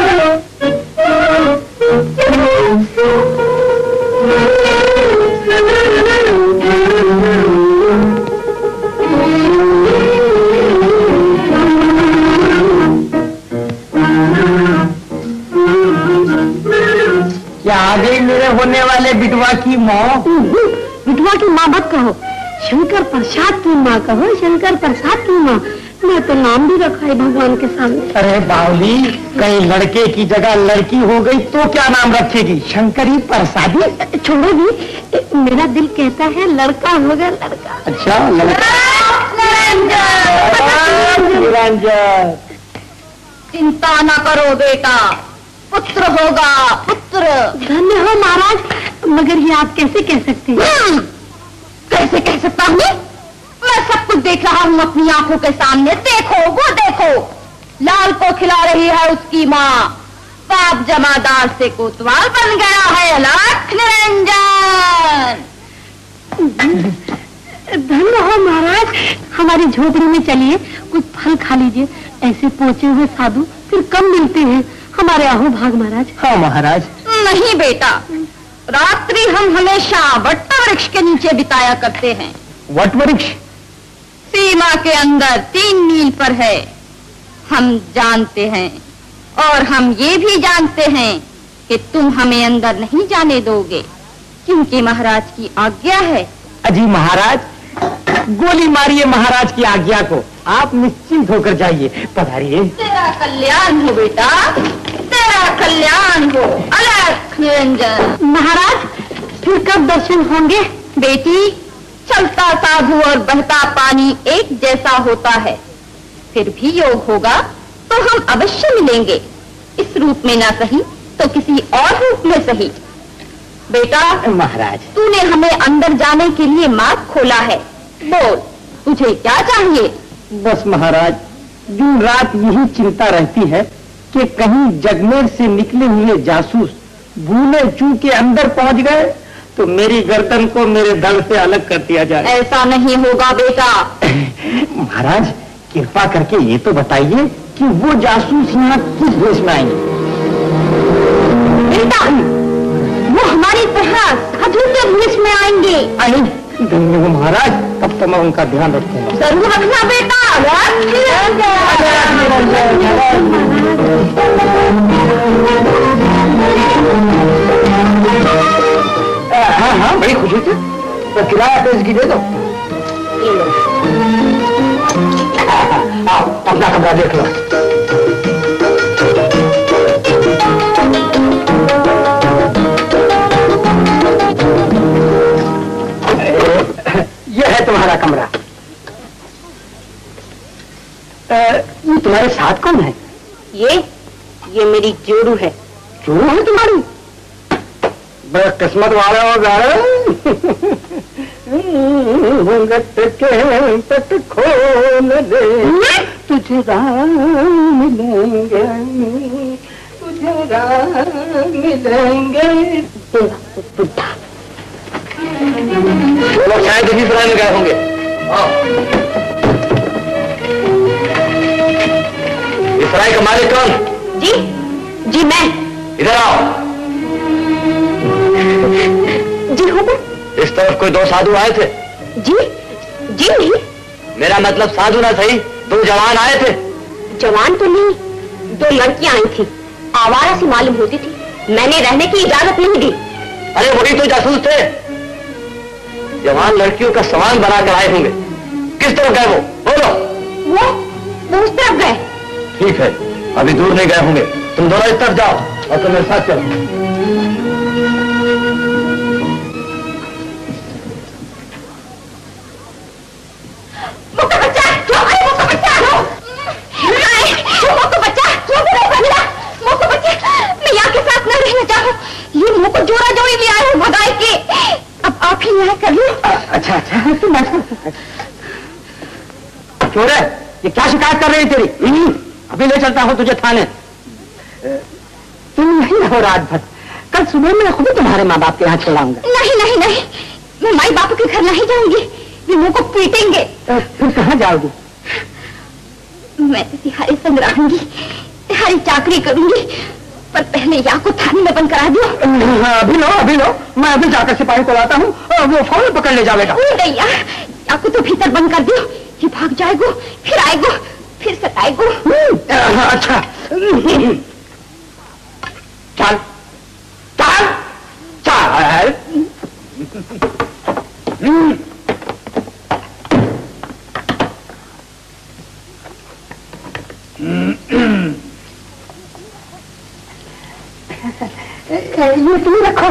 क्या आ गई मेरे होने वाले बिटवा की माँ? बिटवा की माँ मत कहो, शंकर प्रसाद की माँ कहो, शंकर प्रसाद की माँ। मैं तो नाम भी रखा है भगवान के सामने। अरे बावली, कहीं लड़के की जगह लड़की हो गई तो क्या नाम रखेगी? शंकरी प्रसादी? छोड़ो भी, मेरा दिल कहता है लड़का होगा लड़का। अच्छा लड़का। निरंजन, चिंता न करो बेटा, पुत्र होगा पुत्र। धन्य हो महाराज, मगर ये आप कैसे कह सकते हैं? कैसे कह सकता हूँ? मैं सब कुछ देख रहा हूँ अपनी आंखों के सामने। देखो वो देखो, लाल को खिला रही है उसकी माँ। बाप जमादार से कोतवाल बन गया है। अलख निरंजन। धन्य हो महाराज, हमारी झोपड़ी में चलिए, कुछ फल खा लीजिए। ऐसे पहुंचे हुए साधु फिर कम मिलते हैं। हमारे अहो भाग महाराज। हाँ महाराज। नहीं बेटा, रात्रि हम हमेशा वट वृक्ष के नीचे बिताया करते हैं। वट वृक्ष सीमा के अंदर तीन मील पर है, हम जानते हैं। और हम ये भी जानते हैं कि तुम हमें अंदर नहीं जाने दोगे, क्योंकि महाराज की आज्ञा है। अजी महाराज, गोली मारिए महाराज की आज्ञा को, आप निश्चिंत होकर जाइए। पधारिए। तेरा कल्याण हो बेटा, तेरा कल्याण हो। अलख निरंजन। महाराज, फिर कब दर्शन होंगे? बेटी, चलता साधु और बहता पानी एक जैसा होता है। फिर भी योग होगा तो हम अवश्य मिलेंगे, इस रूप में ना सही तो किसी और रूप में सही। बेटा महाराज, तूने हमें अंदर जाने के लिए मार्ग खोला है, बोल तुझे क्या चाहिए? बस महाराज, दिन रात यही चिंता रहती है कि कहीं जगमेर से निकले हुए जासूस भूले चूके अंदर पहुंच गए तो मेरी गर्दन को मेरे दल से अलग कर दिया जाए। ऐसा नहीं होगा बेटा। महाराज, कृपा करके ये तो बताइए कि वो जासूस यहाँ किस भेष में आएंगे? बेटा, वो हमारी तरह सज झूठे पुलिस में आएंगे। अरे धन्य महाराज, तब तो मैं उनका ध्यान रखूंगा। जरूर रखना बेटा। हाँ हाँ बड़ी खुशी थी, तो किराया पेश की दे दो। आओ अपना कमरा देख लो। ये है तुम्हारा कमरा। ये तुम्हारे साथ कौन है? ये ये मेरी जोरू है। जोरू है तुम्हारी? बड़ा किस्मत वाले हो गए। घूंघट के पट खोल दे, तुझे राम मिलेंगे, तुझे राम मिलेंगे। बुढ़ा लोग शायद इसी सराय में गए होंगे। इस सराय का मालिक कौन? जी जी मैं। इधर आओ। जी हो मैं। इस तरफ कोई दो साधु आए थे? जी जी नहीं। मेरा मतलब साधु ना सही, दो जवान आए थे। जवान तो नहीं, दो लड़कियां आई थी। आवारा सी मालूम होती थी, मैंने रहने की इजाजत नहीं दी। अरे वही तो जासूस थे। जवान लड़कियों का सामान बना कर आए होंगे। किस तरफ गए वो? बोलो। वो वो उस तरफ गए। ठीक है, अभी दूर नहीं गए होंगे। तुम दोनों इस तरफ जाओ और तुम मेरे साथ चलो। ये मुंह को जोड़ा जोड़ी ले आए हो भगाए के। अब आप ही न्याय कर लो। अच्छा अच्छा चोर है, ये क्या शिकायत कर रही है तेरी? अभी ले चलता हूँ तुझे थाने। तुम नहीं रहो रात भर, कल सुबह मैं खुद तुम्हारे माँ बाप के यहाँ छोड़ाऊंगा। नहीं नहीं नहीं, मैं माई बापू के घर नहीं जाऊंगी, ये मुंह को पीटेंगे। फिर कहाँ जाओगी? मैं तिहारी संग रहूंगी, तिहारी चाकरी करूंगी, पर पहले या को थाने में बंद करा दो। अभी लो अभी लो, मैं अभी जाकर सिपाही को लाता हूँ और वो फौरन पकड़ ले जाएगा। नहीं या को तो भीतर बंद कर दो, ये भाग जाएगो, फिर आएगो, फिर सताएगो। अच्छा चल चल चल। ये तुम रखो।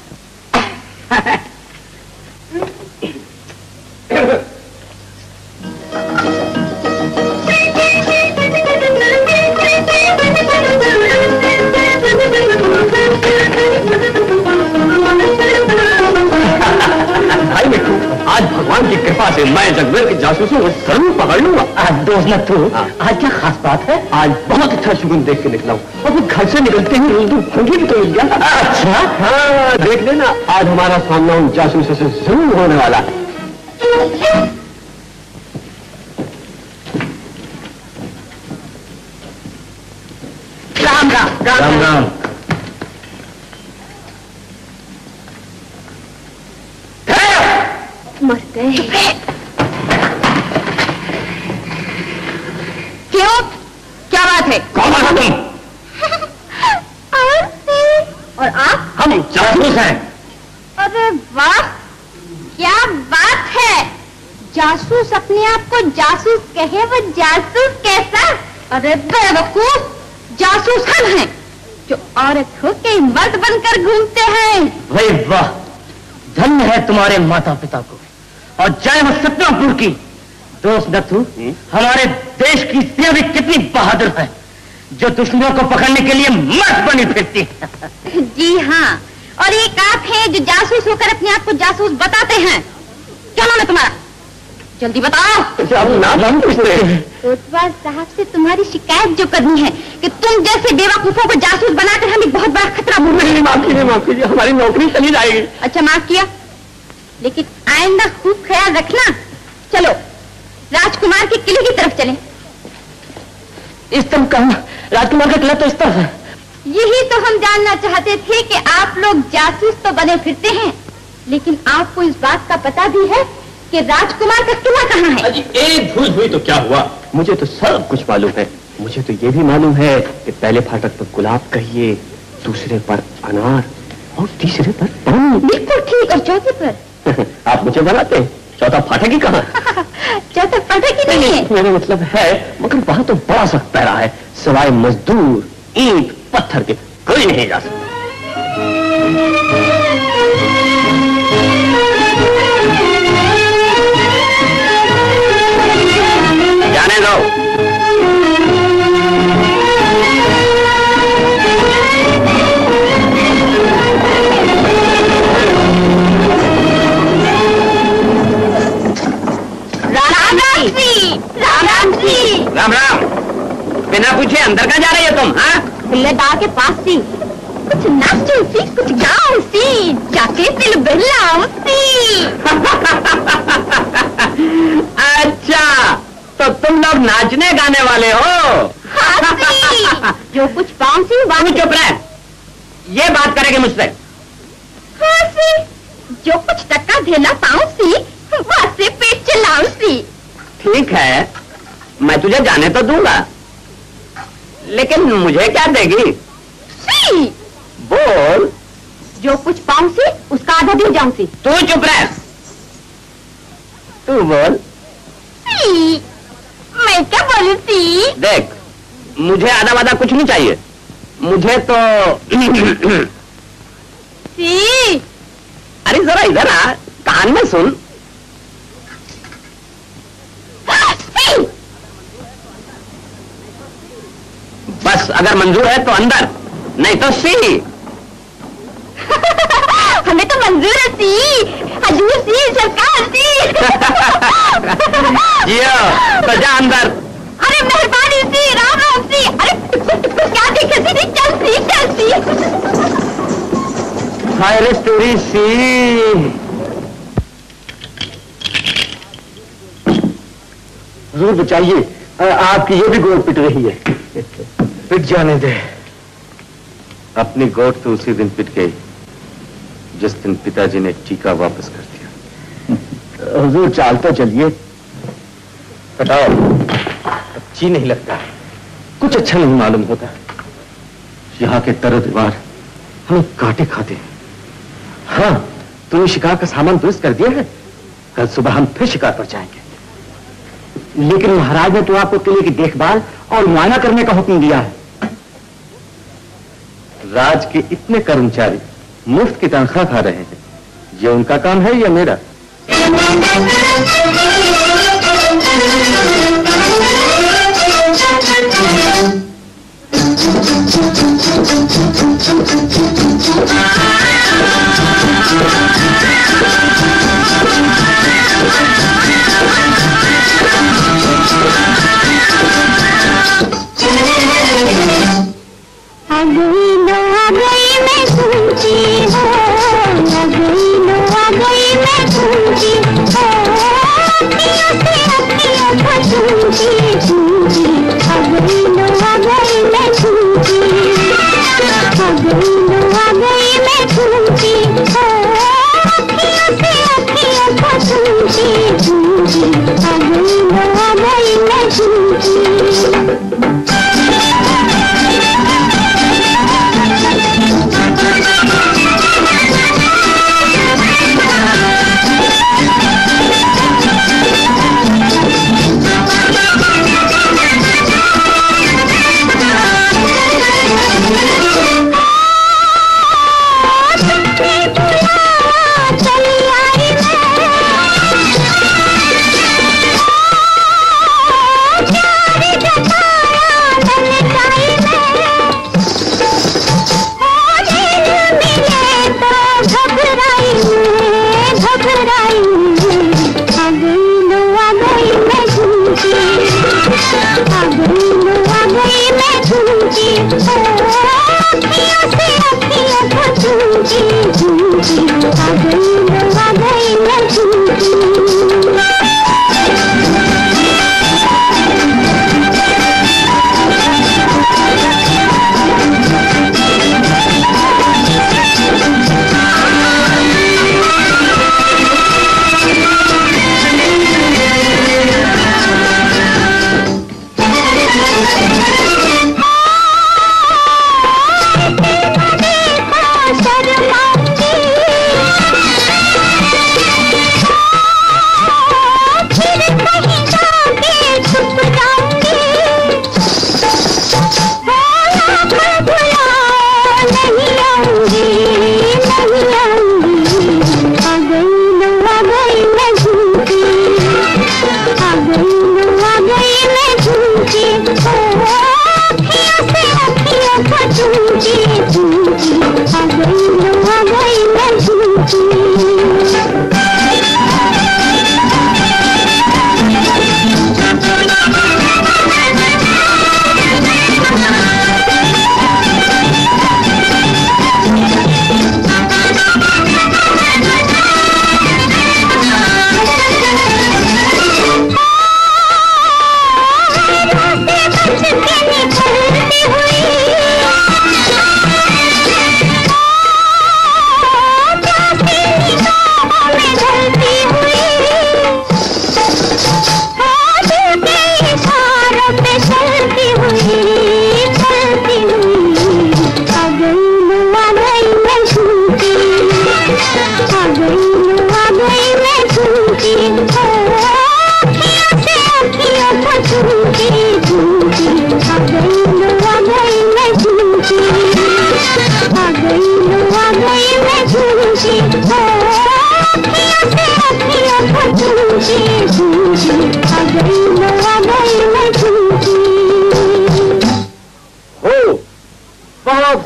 भाई मिट्टू, आज भगवान की कृपा से मैं जगमेर के जासूसों को जरूर पकड़ लूंगा। दोस्त न तू, आज क्या खास बात है? आज बहुत अच्छा सुगंध देख के निकला हूँ और घर से निकलते ही रोज दूर फंगी भी तो मिल गया। अच्छा हाँ, देख लेना आज हमारा सामना उन जासूसों से जरूर होने वाला है। राम राम राम राम, राम। मर गए। क्यों, क्या बात है? कौन हो तुम? और आप? हम जासूस हैं। अरे वाह, क्या बात है। जासूस अपने आप को जासूस कहे, वो जासूस कैसा? अरे बेवकूफ, जासूस हम हैं जो औरत हो के मर्द बनकर घूमते हैं। भाई वाह, धन्य है तुम्हारे माता पिता को और जय हो सतनापुर की। दोस्त नथु, हमारे देश की सेना भी कितनी बहादुर है जो दुश्मनों को पकड़ने के लिए मर्द बनी फिरती है। जी हाँ, और एक आप हैं जो जासूस होकर अपने आप को जासूस बताते हैं। क्या नाम है तुम्हारा? जल्दी बताओ। नाम पूछते हैं। कोतवाल साहब से तुम्हारी शिकायत जो करनी है कि तुम जैसे बेवकूफों को जासूस बनाकर हमें बहुत बड़ा खतरा बोल रहे हैं। माफ कीजिए माफ कीजिए, हमारी नौकरी चली जाएगी। अच्छा माफ किया, लेकिन आइंदा खूब ख्याल रखना। चलो राजकुमार के किले की तरफ चलें। इस तरफ कहाँ? राजकुमार का किला तो इस तरफ है। यही तो हम जानना चाहते थे कि आप लोग जासूस तो बने फिरते हैं, लेकिन आपको इस बात का पता भी है कि राजकुमार का किला कहाँ है? अजी एक भूल हुई तो क्या हुआ? मुझे तो सब कुछ मालूम है। मुझे तो ये भी मालूम है कि पहले फाटक पर गुलाब कहिए, दूसरे पर अनार और तीसरे पर पानी। बिल्कुल ठीक। और चौथे पर? आप मुझे बनाते हैं, चौथा फाटक ही कहाँ? चौथा फाटक ही नहीं है। मेरा मतलब है, मगर वहाँ तो बड़ा सख्त पहरा है, सिवाय मजदूर ईंट पत्थर के कोई नहीं जा सकता। जाने दो। राम राम जी, राम राम जी। राम राम। बिना पूछे अंदर कहाँ जा रही है तुम? हाँ, बिल्लेदार के पास सी, कुछ नाचो सी, कुछ गाओ सी, जाके दिल बहलाओ सी। अच्छा, तो तुम लोग नाचने गाने वाले हो? हाँ सी, जो कुछ पाऊं सी तू चुप रह, ये बात करेगी मुझसे? हाँ सी, जो कुछ टक्का देना पाऊं सी, वहाँ से पेट चलाऊं सी। ठीक है, मैं तुझे जाने तो दूंगा, लेकिन मुझे क्या देगी? सी, बोल। जो कुछ पाऊं सी, उसका आधा दे जाऊं सी। तू चुप रह, तू बोल। सी, मैं क्या बोलूं सी? देख, मुझे आधा वादा कुछ नहीं चाहिए, मुझे तो सी। अरे जरा इधर आ, कान में सुन। सी। बस अगर मंजूर है तो अंदर, नहीं तो सी। हमें तो मंजूर है सी, हजूर सी, सरकार सी। जियो, तो जा अंदर। अरे मेहरबानी सी, राम राम सी। अरे टुकुर टुकुर क्या देखे सी? चल सी, चल सी। हाय रे तेरी सी। जरूर बचाइए, आपकी ये भी गोद पिट रही है। पिट जाने दे। अपनी गोद तो उसी दिन पिट गई जिस दिन पिताजी ने टीका वापस कर दिया। हुजूर चाल तो चलिए। बताओ, अच्छी नहीं लगता, कुछ अच्छा नहीं मालूम होता। यहाँ के तर दीवार हमें कांटे खाते हैं। हाँ, तुमने शिकार का सामान दुरुस्त कर दिया है, कल सुबह हम फिर शिकार पर जाएंगे। लेकिन महाराज ने तो आपको किले की देखभाल और मुआयना करने का हुक्म दिया है। राज के इतने कर्मचारी मुफ्त की तनख्वाह खा रहे हैं, ये उनका काम है या मेरा? आ गई लो आ गई मैं घूमती हो, आ गई लो आ गई मैं घूमती हो, अखियों से अखियों को झूमती झूमती। आ गई लो आ गई मैं घूमती, आ गई लो आ गई मैं घूमती हो, अखियों से अखियों को झूमती झूमती। आ गई लो आ गई मैं घूमती।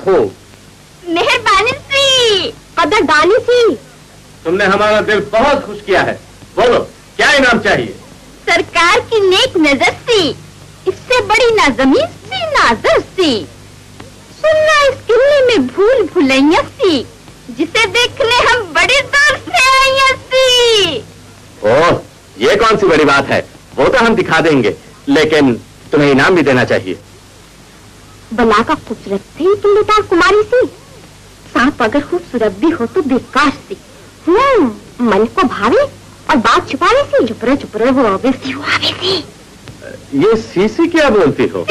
खूब। मेहरबानी सी, कदरदानी सी। तुमने हमारा दिल बहुत खुश किया है। बोलो क्या इनाम चाहिए? सरकार की नेक नजर सी, इससे बड़ी ना जमीन सी ना दर सी, सुनना इस किले में भूल भुलैया सी, जिसे देखने हम बड़ी दूर से आइया सी। ओह, ये कौन सी बड़ी बात है? वो तो हम दिखा देंगे, लेकिन तुम्हें इनाम भी देना चाहिए। बला का खूबसूरत सी तुम बेटा कुमारी सी, सांप अगर खूबसूरत भी हो तो बेकार सी, हम्म मन को भावे और बात छुपावे सी, चुपरे चुपरे वो आवे सी वो आवे सी। ये सीसी क्या बोलती हो?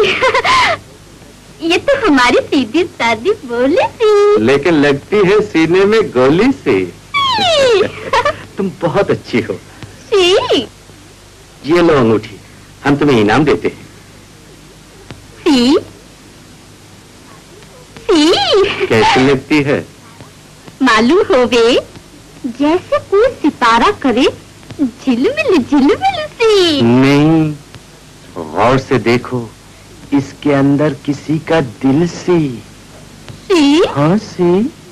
ये तो हमारी सीधी सादी बोले सी, लेकिन लगती है सीने में गोली सी। तुम बहुत अच्छी हो। सी ये लो अंगूठी, हम तुम्हें इनाम देते हैं। सी सी कैसी लगती है? मालूम होवे जैसे कोई सितारा करे झिलमिल झिलमिल सी। नहीं, गौर से देखो, इसके अंदर किसी का दिल सी। सी हाँ सी।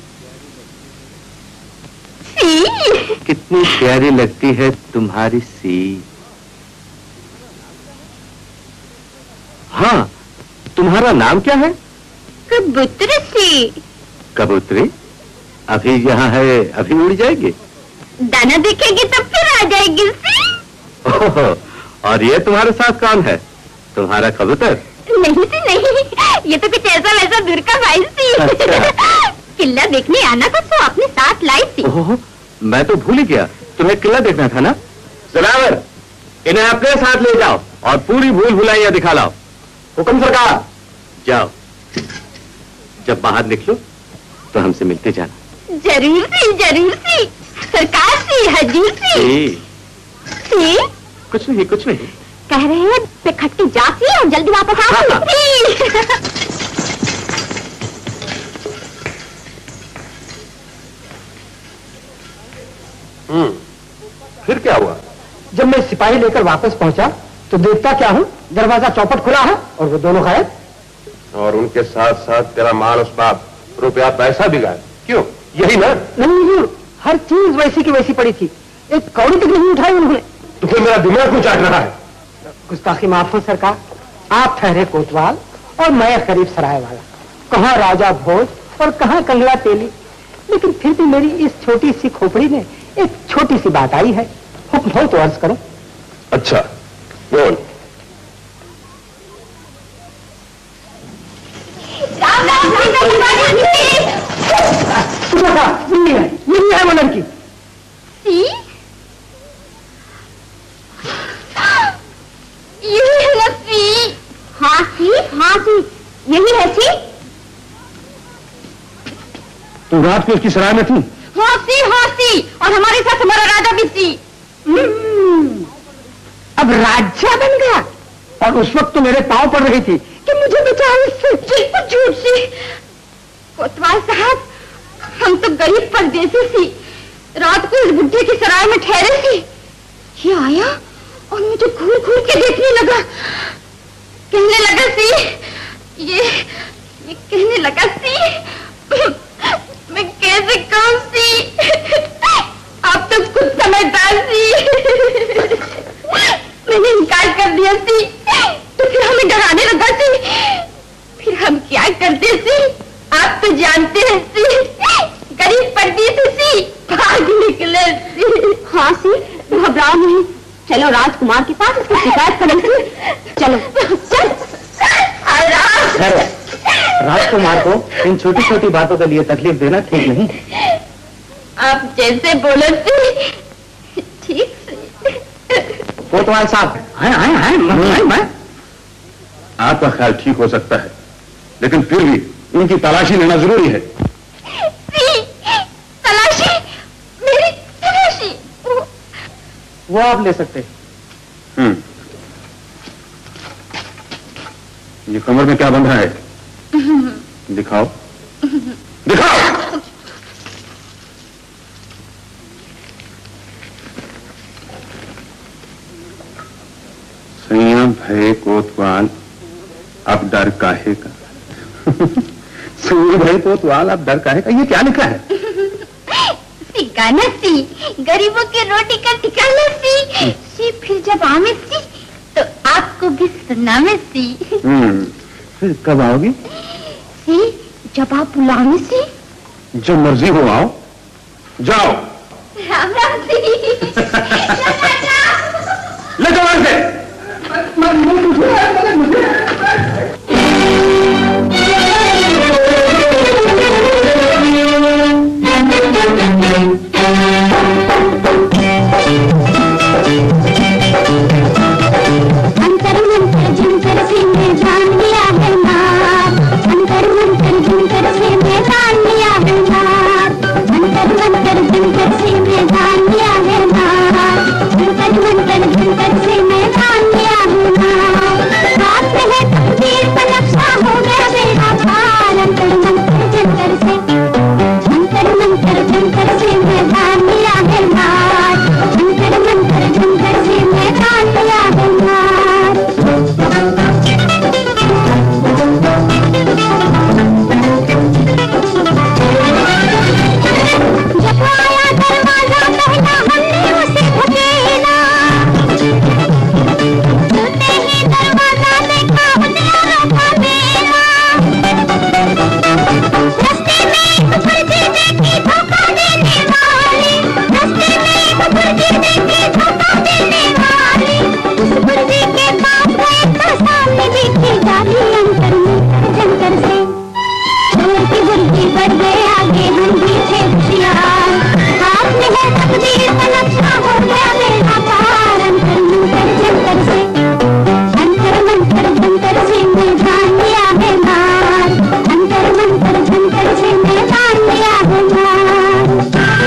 सी कितनी प्यारी लगती है तुम्हारी सी। हाँ, तुम्हारा नाम क्या है? कबूतर सी। कबूतरी? अभी यहाँ है, अभी उड़ जाएगी। दाना देखेगी तब फिर आ जाएगी सी। ओह, और ये तुम्हारे साथ कौन है? तुम्हारा कबूतर? नहीं सी नहीं, ये तो कुछ ऐसा वैसा दूर का भाई सी। अच्छा। किला देखने आना था तो अपने साथ लाई सी। ओह, मैं तो भूल ही गया, तुम्हें किला देखना था ना। सलावर, इन्हें अपने साथ ले जाओ और पूरी भूल भुलाइयां दिखा लाओ। हुक्म सरकार। जाओ, जब बाहर निकलो तो हमसे मिलते जाना। जरूर सी जरूर सी, सरकार सी हजूर सी। सी कुछ नहीं कुछ नहीं। कह रहे हैं पे खट्टी जाती और जल्दी वापस आ सी। हम्म, फिर क्या हुआ? जब मैं सिपाही लेकर वापस पहुंचा तो देखता क्या हूँ, दरवाजा चौपट खुला है और वो दोनों गायब। और उनके साथ साथ तेरा माल असबाब, रुपया पैसा भी गायब। क्यों? यही ना? नहीं हुजूर, हर चीज वैसी की वैसी पड़ी थी, एक कौड़ी तक नहीं उठाई उन्होंने। तो फिर मेरा दिमाग क्यों चाट रहा है? गुस्ताखी माफ हो सरकार, आप ठहरे कोतवाल और मैं करीब सराय वाला, कहाँ राजा भोज और कहाँ कंगला तेली, लेकिन फिर भी मेरी इस छोटी सी खोपड़ी में एक छोटी सी बात आई है। हुक्म हो तो अर्ज करो। अच्छा, बोल। राम राम राम राम यही है, यही है वो लड़की। सी यही है ना सी? हाँ सी हाँ सी यही है सी। तू रात को उसकी सराय में थी? हाँ सी हाँ सी, और हमारे साथ हमारा राजा भी सी। अब राजा बन गया, और उस वक्त तो मेरे पांव पड़ रही थी कि मुझे बचाओ इससे। बिल्कुल झूठ सी। कोतवाल साहब, हम तो गरीब परदेसी सी, रात को इस बुढ़े की सराय में ठहरे सी। ये आया और मुझे घूर घूर के देखने लगा, कहने लगा सी, ये ये कहने लगा सी, मैं कैसे कहूं सी, आप तो खुद समझदार सी। मैंने इनकार कर दिया सी, तो फिर हमें डराने लगा सी। फिर हम क्या करते सी, आप तो जानते हैं सी, गरीब परदेसी सी, भाग निकले सी। हाँ सी, घबराओ नहीं, चलो राजकुमार के पास उसकी शिकायत करें सी। चलो चल। राजकुमार को इन छोटी छोटी बातों के लिए तकलीफ देना ठीक नहीं। आप जैसे बोले सी, ठीक से। कोतवाल साहब, हैं हैं हैं मैं मैं आपका ख्याल ठीक हो सकता है, लेकिन फिर भी उनकी तलाशी लेना जरूरी है। सी, तलाशी, मेरी तलाशी। वो आप ले सकते हैं। हम्म, ये कमर में क्या बंधा है? दिखाओ दिखाओ। संयम भय कोतवाल, अब डर काहे का? सूरी भाई तो तुआल आप डर काहे का? ये क्या लिखा है? सिकाना सी, गरीबों की रोटी का ठिकाना सी, सी फिर जब आमे सी तो आपको भी सुनामे सी। हम्म, फिर कब आओगी? सी जब आप बुलाने सी। जो मर्जी हो आओ, जाओ। राम राम सी। ले जाओ ऐसे। अंतर मंतर झुमकर से मैं जान लिया है मार, अंतर मंतर झुमकर से मैं जान लिया है मार, अंतर मंतर झुमकर से मैं जान लिया है मार, अंतर मंतर झुमकर से मैं जान लिया है मार। हाथ में है तकदीर का नक्शा, हो गया मेरा पार, अंतर मंतर झुमकर से, अंतर मंतर झुमकर से मैं जान लिया है मार, अंतर मंतर झुमकर से मैं जान लिया है मार। जब आया दरवाजा पहला हमने उसे धकेला, खुलते ही दरवाजा देखा हथियारों का मेला। रास्ते में एक फर्जी देखी धोखा देने वाली, रास्ते में एक फर्जी देखी धोखा देने वाली, उस फर्जी के पास गए तो सामने देखी जाली। अंतर मंतर झुमकर से दूर की बुर्जी बढ़ गए आगे, हम भी थे होशियार, हाथ में है तकदीर का नक्शा, हो गया मेरा पार। अंतर मंतर झुमकर से, अंतर मंतर झुमकर से मैं जान लिया है मार, अंतर मंतर झुमकर से मैं जान लिया है मार।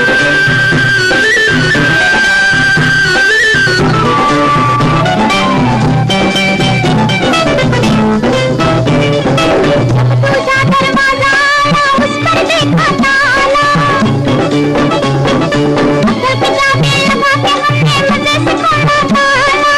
दूसरा दरवाजा आया, उस पर देखा ताला, अंदर की चाबी लगा के हमने मजे से खोला ताला।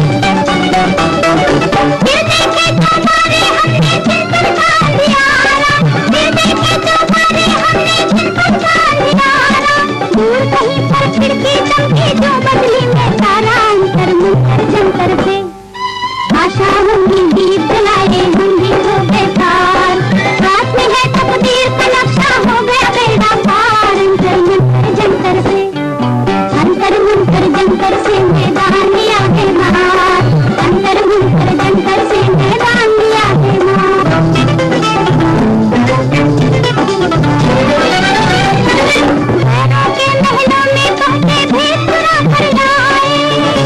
फिर देखे तो मारे हमने छिनकर खा दिया, फिर देखे तो मारे हमने छिनकर खा दिया। दूर कहीं पर खिड़की चमकी जो बदली में तारा, अंतर मंतर झुमकर से आशा होंगी दीप जलाए हम भी हो बेकार, हाथ में है तकदीर का नक्शा, हो गया बेड़ा पार। अंतर मंतर झुमकर से, अंतर मंतर झुमकर से मैं जान लिया है मार, अंतर मंतर झुमकर से मैं जान लिया है मार। महलों के महलों में कहते भेद पूरा कर जाए,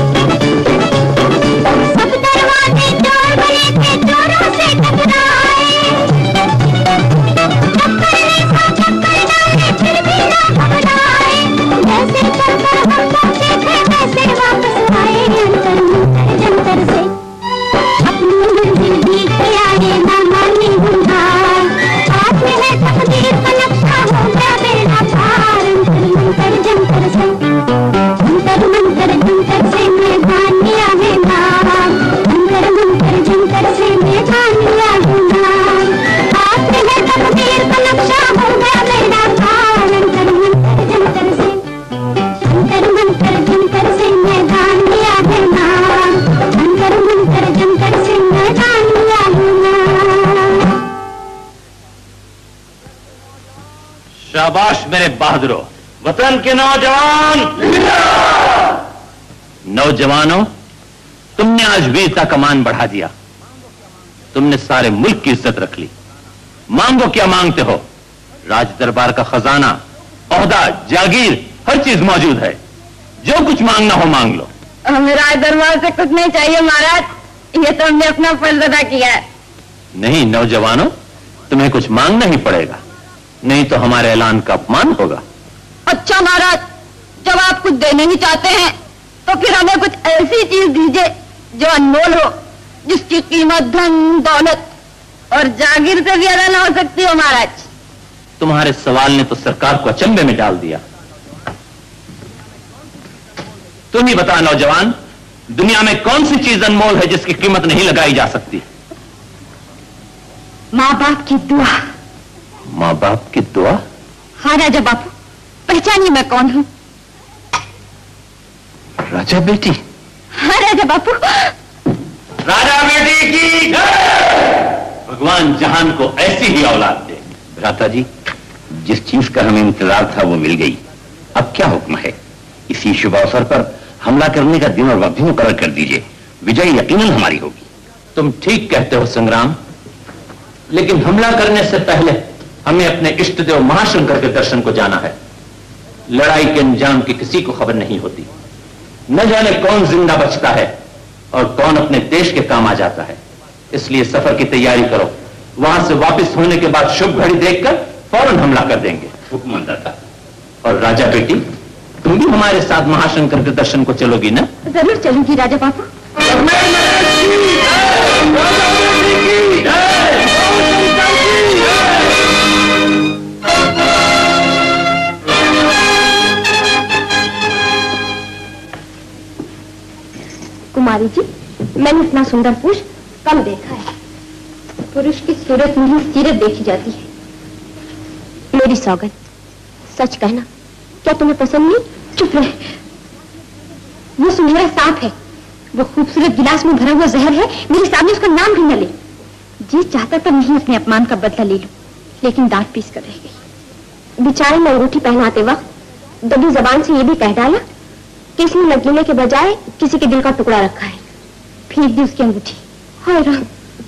सब दरवाजे चोर बने थे चोरों से टकराए, टक्कर ऐसा टक्कर डाले फिर भी ना घबराए, जैसे चलकर हम पहुंचे थे वैसे वापस आए। अंतर मंतर झुमकर से अपनी मंजिल बीत के आए, ना मानी गुहार, हाथ में है तकदीर का नक्शा, हो गया बेड़ा पार। अंतर मंतर झुमकर से, अंतर मंतर झुमकर से मैं जान लिया है मार, अंतर मंतर झुमकर से मैं जान लिया है मार। हाथ में है तकदीर का नक्शा, हो गया बेड़ा पार। अंतर मंतर झुमकर से, अंतर मंतर झुमकर से मैं जान लिया है मार, अंतर मंतर झुमकर से मैं जान लिया है मार। शाबाश मेरे बहादुरों, वतन के नौजवान। नौजवानों, तुमने आज वीरता का मान बढ़ा दिया, तुमने सारे मुल्क की इज्जत रख ली। मांगो क्या मांगते हो? राज दरबार का खजाना, ओहदा, जागीर, हर चीज मौजूद है, जो कुछ मांगना हो मांग लो। हमें राज दरबार से कुछ नहीं चाहिए महाराज, ये तो हमने अपना फर्ज अदा किया है। नहीं नौजवानों, तुम्हें कुछ मांगना ही पड़ेगा, नहीं तो हमारे ऐलान का अपमान होगा। अच्छा महाराज, जब आप कुछ देने ही चाहते हैं तो फिर हमें कुछ ऐसी चीज दीजिए जो अनमोल हो, जिसकी कीमत धन दौलत और जागीर से भी ज्यादा ना हो सकती हो महाराज। तुम्हारे सवाल ने तो सरकार को अचंभे में डाल दिया। तुम ही बता नौजवान, दुनिया में कौन सी चीज अनमोल है जिसकी कीमत नहीं लगाई जा सकती? माँ बाप की दुआ, माँ बाप की दुआ? हाँ राजा बापू, पहचानिए मैं कौन हूँ। राजा बेटी? हाँ राजा बापू। राजा बेटी की भगवान जहान को ऐसी ही औलाद दे। भ्राता जी, जिस चीज का हमें इंतजार था वो मिल गई। अब क्या हुक्म है? इसी शुभ अवसर पर हमला करने का दिन और वक्त भी मुकर्रर कर दीजिए। विजय यकीनन हमारी होगी। तुम ठीक कहते हो संग्राम, लेकिन हमला करने से पहले हमें अपने इष्ट देव महाशंकर के दर्शन को जाना है। लड़ाई के अंजाम की किसी को खबर नहीं होती। न जाने कौन जिंदा बचता है और कौन अपने देश के काम आ जाता है। इसलिए सफर की तैयारी करो। वहां से वापस होने के बाद शुभ घड़ी देखकर फौरन हमला कर देंगे। हुक्म मंदाता। और राजा बेटी, तुम भी हमारे साथ महाशंकर के दर्शन को चलोगी ना? जरूर चलूंगी राजा बापू। कुमारी जी, मैंने इतना सुंदर पुरुष कम देखा है। पुरुष की सूरत में ही सीरत देखी जाती है। मेरी सौगंध, सच कहना, क्या तुम्हें पसंद नहीं? चुप रहे। वो सुनहरा सांप है, वो खूबसूरत गिलास में भरा हुआ जहर है। मेरे सामने उसका नाम भी न ले। जी चाहता तो नहीं अपने अपमान का बदला ले लूं, लेकिन दांत पीस कर रह गई। बेचारे ने अंगूठी पहनाते वक्त दबी जबान से ये भी कह डाला कि इसने नगीने के बजाय किसी के दिल का टुकड़ा रखा है। फेंक दी उसकी अंगूठी। हाय राम।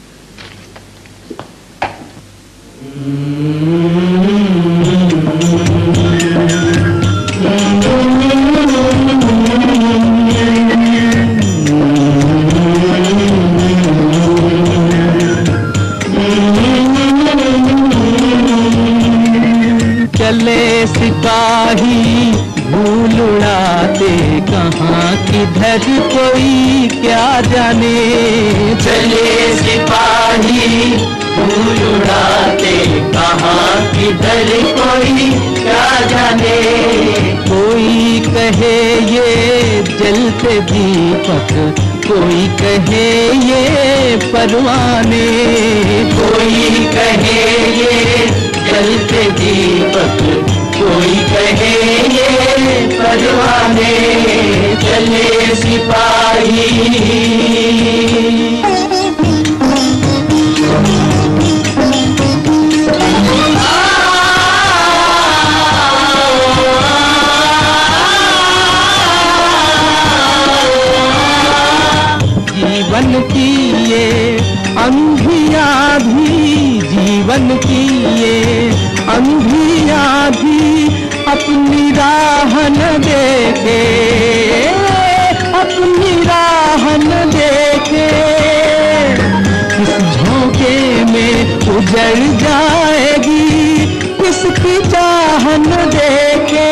चले सिपाही भूल उड़ाते, कहाँ किधर कोई क्या जाने। चले सिपाही भूल उड़ाते, कहाँ किधर कोई क्या जाने। कोई कहे ये जलते दीपक, कोई कहे ये परवाने। कोई कहे ये जलते दीपक, कोई कहे ये परवाने। चले सिपाही। जीवन की ये अंधियाँ भी, जीवन की ये अंधियाँ भी अपनी राह न देखे, अपनी राह न देखे। किस झोंके में उजड़ जाएगी, किसकी चाह न देखे,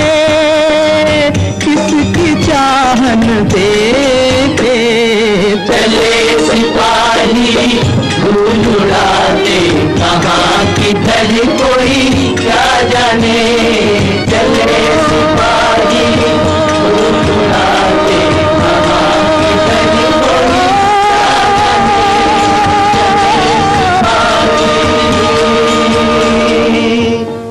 किसकी चाह न देखे। चले सिपाही भूल उड़ाते, कहाँ किधर कोई क्या जाने। चले सिपाही भूल उड़ाते, कहाँ किधर कोई क्या जाने।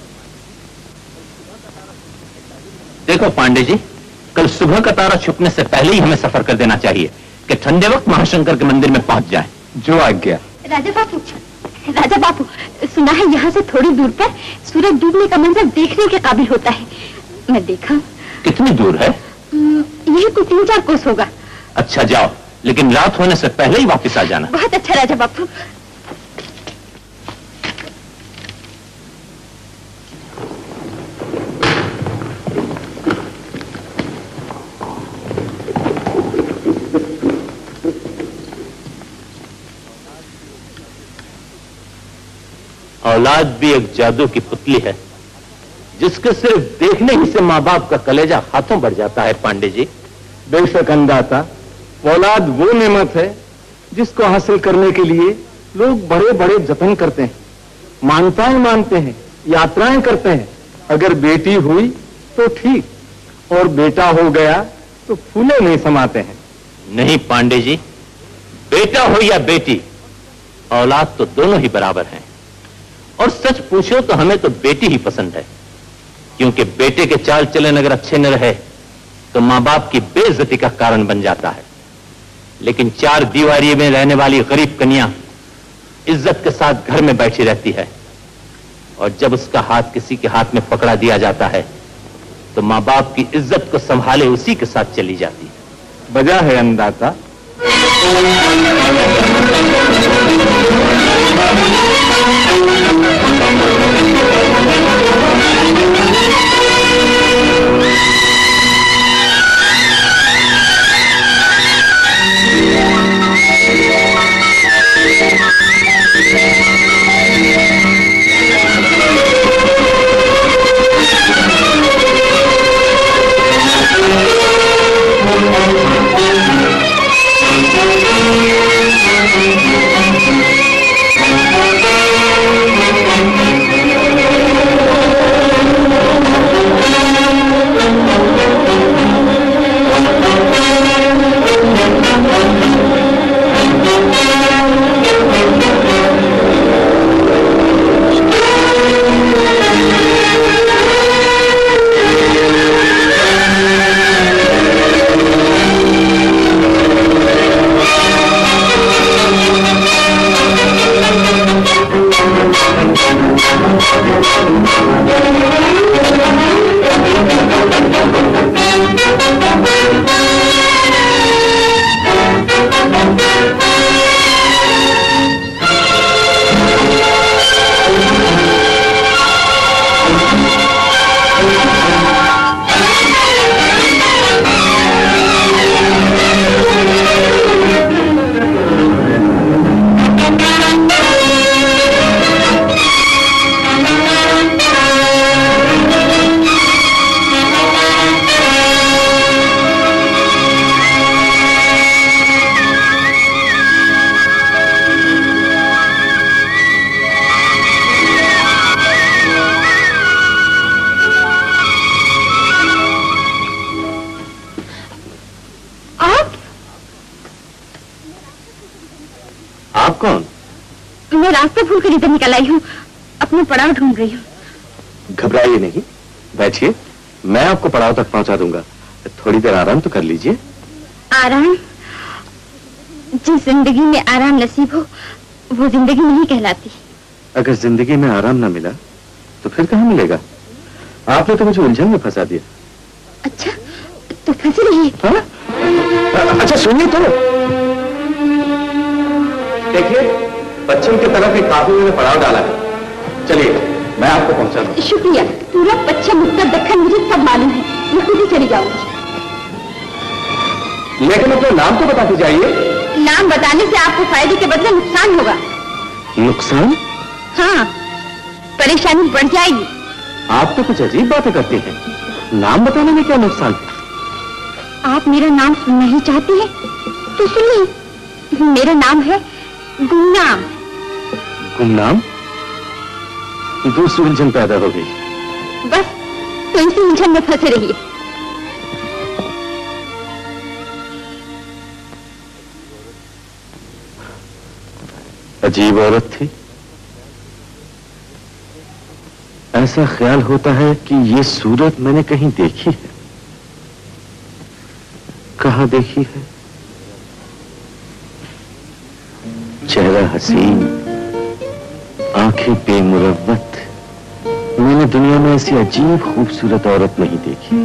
देखो पांडे जी, कल सुबह का तारा छुपने से पहले ही हमें सफर कर देना चाहिए कि ठंडे वक्त महाशंकर के मंदिर में पहुंच जाए। जो आज्ञा। राजा बापू, राजा बापू, सुना है यहाँ से थोड़ी दूर पर सूरज डूबने का मंजर देखने के काबिल होता है। मैं देखा। कितनी दूर है? यही कुछ तीन चार कोस होगा। अच्छा जाओ, लेकिन रात होने से पहले ही वापस आ जाना। बहुत अच्छा राजा बापू। औलाद भी एक जादू की पुतली है, जिसके सिर्फ देखने ही से माँ बाप का कलेजा हाथों बढ़ जाता है। पांडे जी, बेशक अंदाता, औलाद वो नेमत है जिसको हासिल करने के लिए लोग बड़े बड़े जतन करते हैं, मानताएं मानते हैं, यात्राएं करते हैं। अगर बेटी हुई तो ठीक, और बेटा हो गया तो फूले नहीं समाते हैं। नहीं पांडे जी, बेटा हो या बेटी, औलाद तो दोनों ही बराबर हैं। और सच पूछो तो हमें तो बेटी ही पसंद है, क्योंकि बेटे के चाल चलन अगर अच्छे न रहे तो मां बाप की बेइज्जती का कारण बन जाता है। लेकिन चार दीवारी में रहने वाली गरीब कन्या इज्जत के साथ घर में बैठी रहती है, और जब उसका हाथ किसी के हाथ में पकड़ा दिया जाता है तो मां बाप की इज्जत को संभाले उसी के साथ चली जाती है। वजह है अन्नदाता। आप कौन? मैं रास्ता भूल कर इधर निकल आई हूँ, अपना पड़ाव ढूंढ रही हूँ। घबराइए नहीं, बैठिए, मैं आपको पड़ाव तक पहुंचा दूंगा। थोड़ी देर आराम तो कर लीजिए। आराम? जिस जिंदगी में आराम नसीब हो वो जिंदगी नहीं कहलाती। अगर जिंदगी में आराम ना मिला तो फिर कहाँ मिलेगा? आपने तो मुझे उलझन में फंसा दिया। अच्छा तो फंसी रही। हाँ? अच्छा सुनिए तो, देखिए पश्चिम की तरफ एक काफी मैंने पड़ाव डाला है। चलिए मैं आपको पहुंचा दूं। शुक्रिया। पूरा पश्चिम उत्तर दक्षिण मुझे सब मालूम है, मैं खुद ही चली जाऊंगी। लेकिन अपना नाम तो बताते जाइए। नाम बताने से आपको फायदे के बदले नुकसान होगा। नुकसान? हाँ, परेशानी बढ़ जाएगी। आप तो कुछ अजीब बातें करती हैं। नाम बताने में क्या नुकसान? आप मेरा नाम सुनना ही चाहती हैं तो सुनिए। मेरा नाम है गुमनाम। गुमनाम? दूसरी उलझन पैदा हो गई। बस तो इसी उलझन में फंसे रहिए। अजीब औरत थी। ऐसा ख्याल होता है कि ये सूरत मैंने कहीं देखी है। कहाँ देखी है? चेहरा हसीन, आंखें बेमुरव्वत। मैंने दुनिया में ऐसी अजीब खूबसूरत औरत नहीं देखी।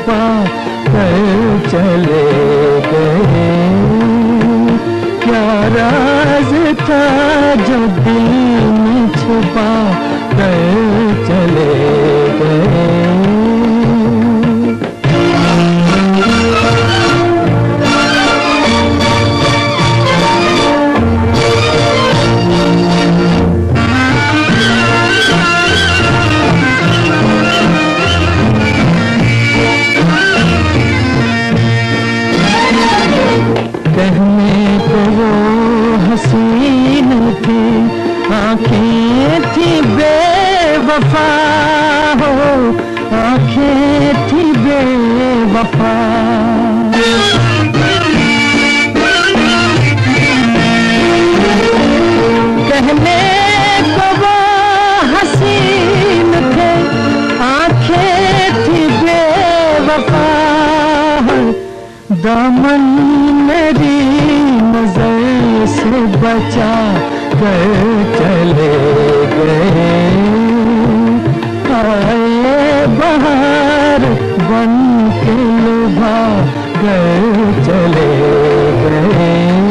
छुपा कर चले गए। क्या राज था जो दिल में छुपा कर चले गए। कहने को वो हसीन थी, आंखें थी बेवफा हो, आंखें थी बेवफा। कहने को वो हसीन थे, आंखें थी बेवफा। दामन मेरी नजर से बचा कर चले गए। आए बहार बन के लुभा कर चले गए।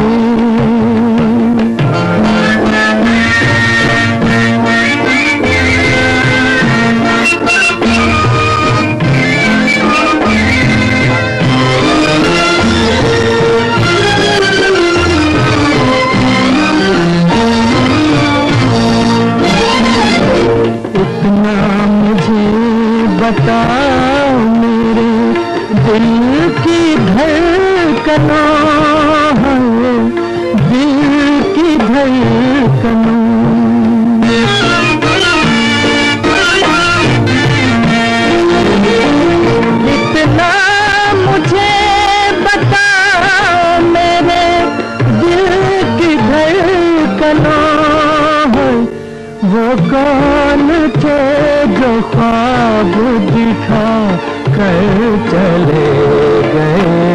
बताओ मेरे दिल की धड़कनों, दिल की धड़कनों। इतना मुझे बताओ मेरे दिल की धड़कनों, वो कौन थे जो ख्वाब दिखा कर चले गए।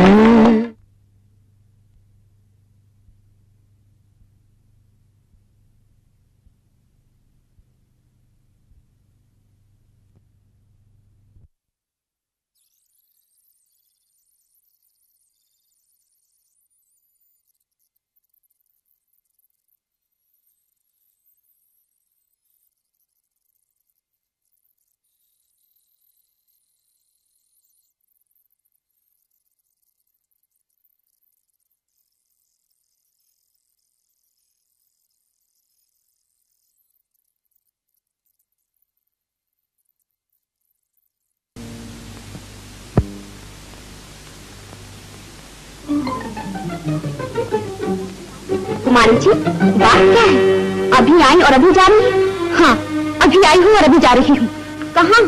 कुमारी जी, बात क्या है? अभी आई और अभी जा रही है? हाँ, अभी आई हूँ और अभी जा रही हूँ। कहाँ?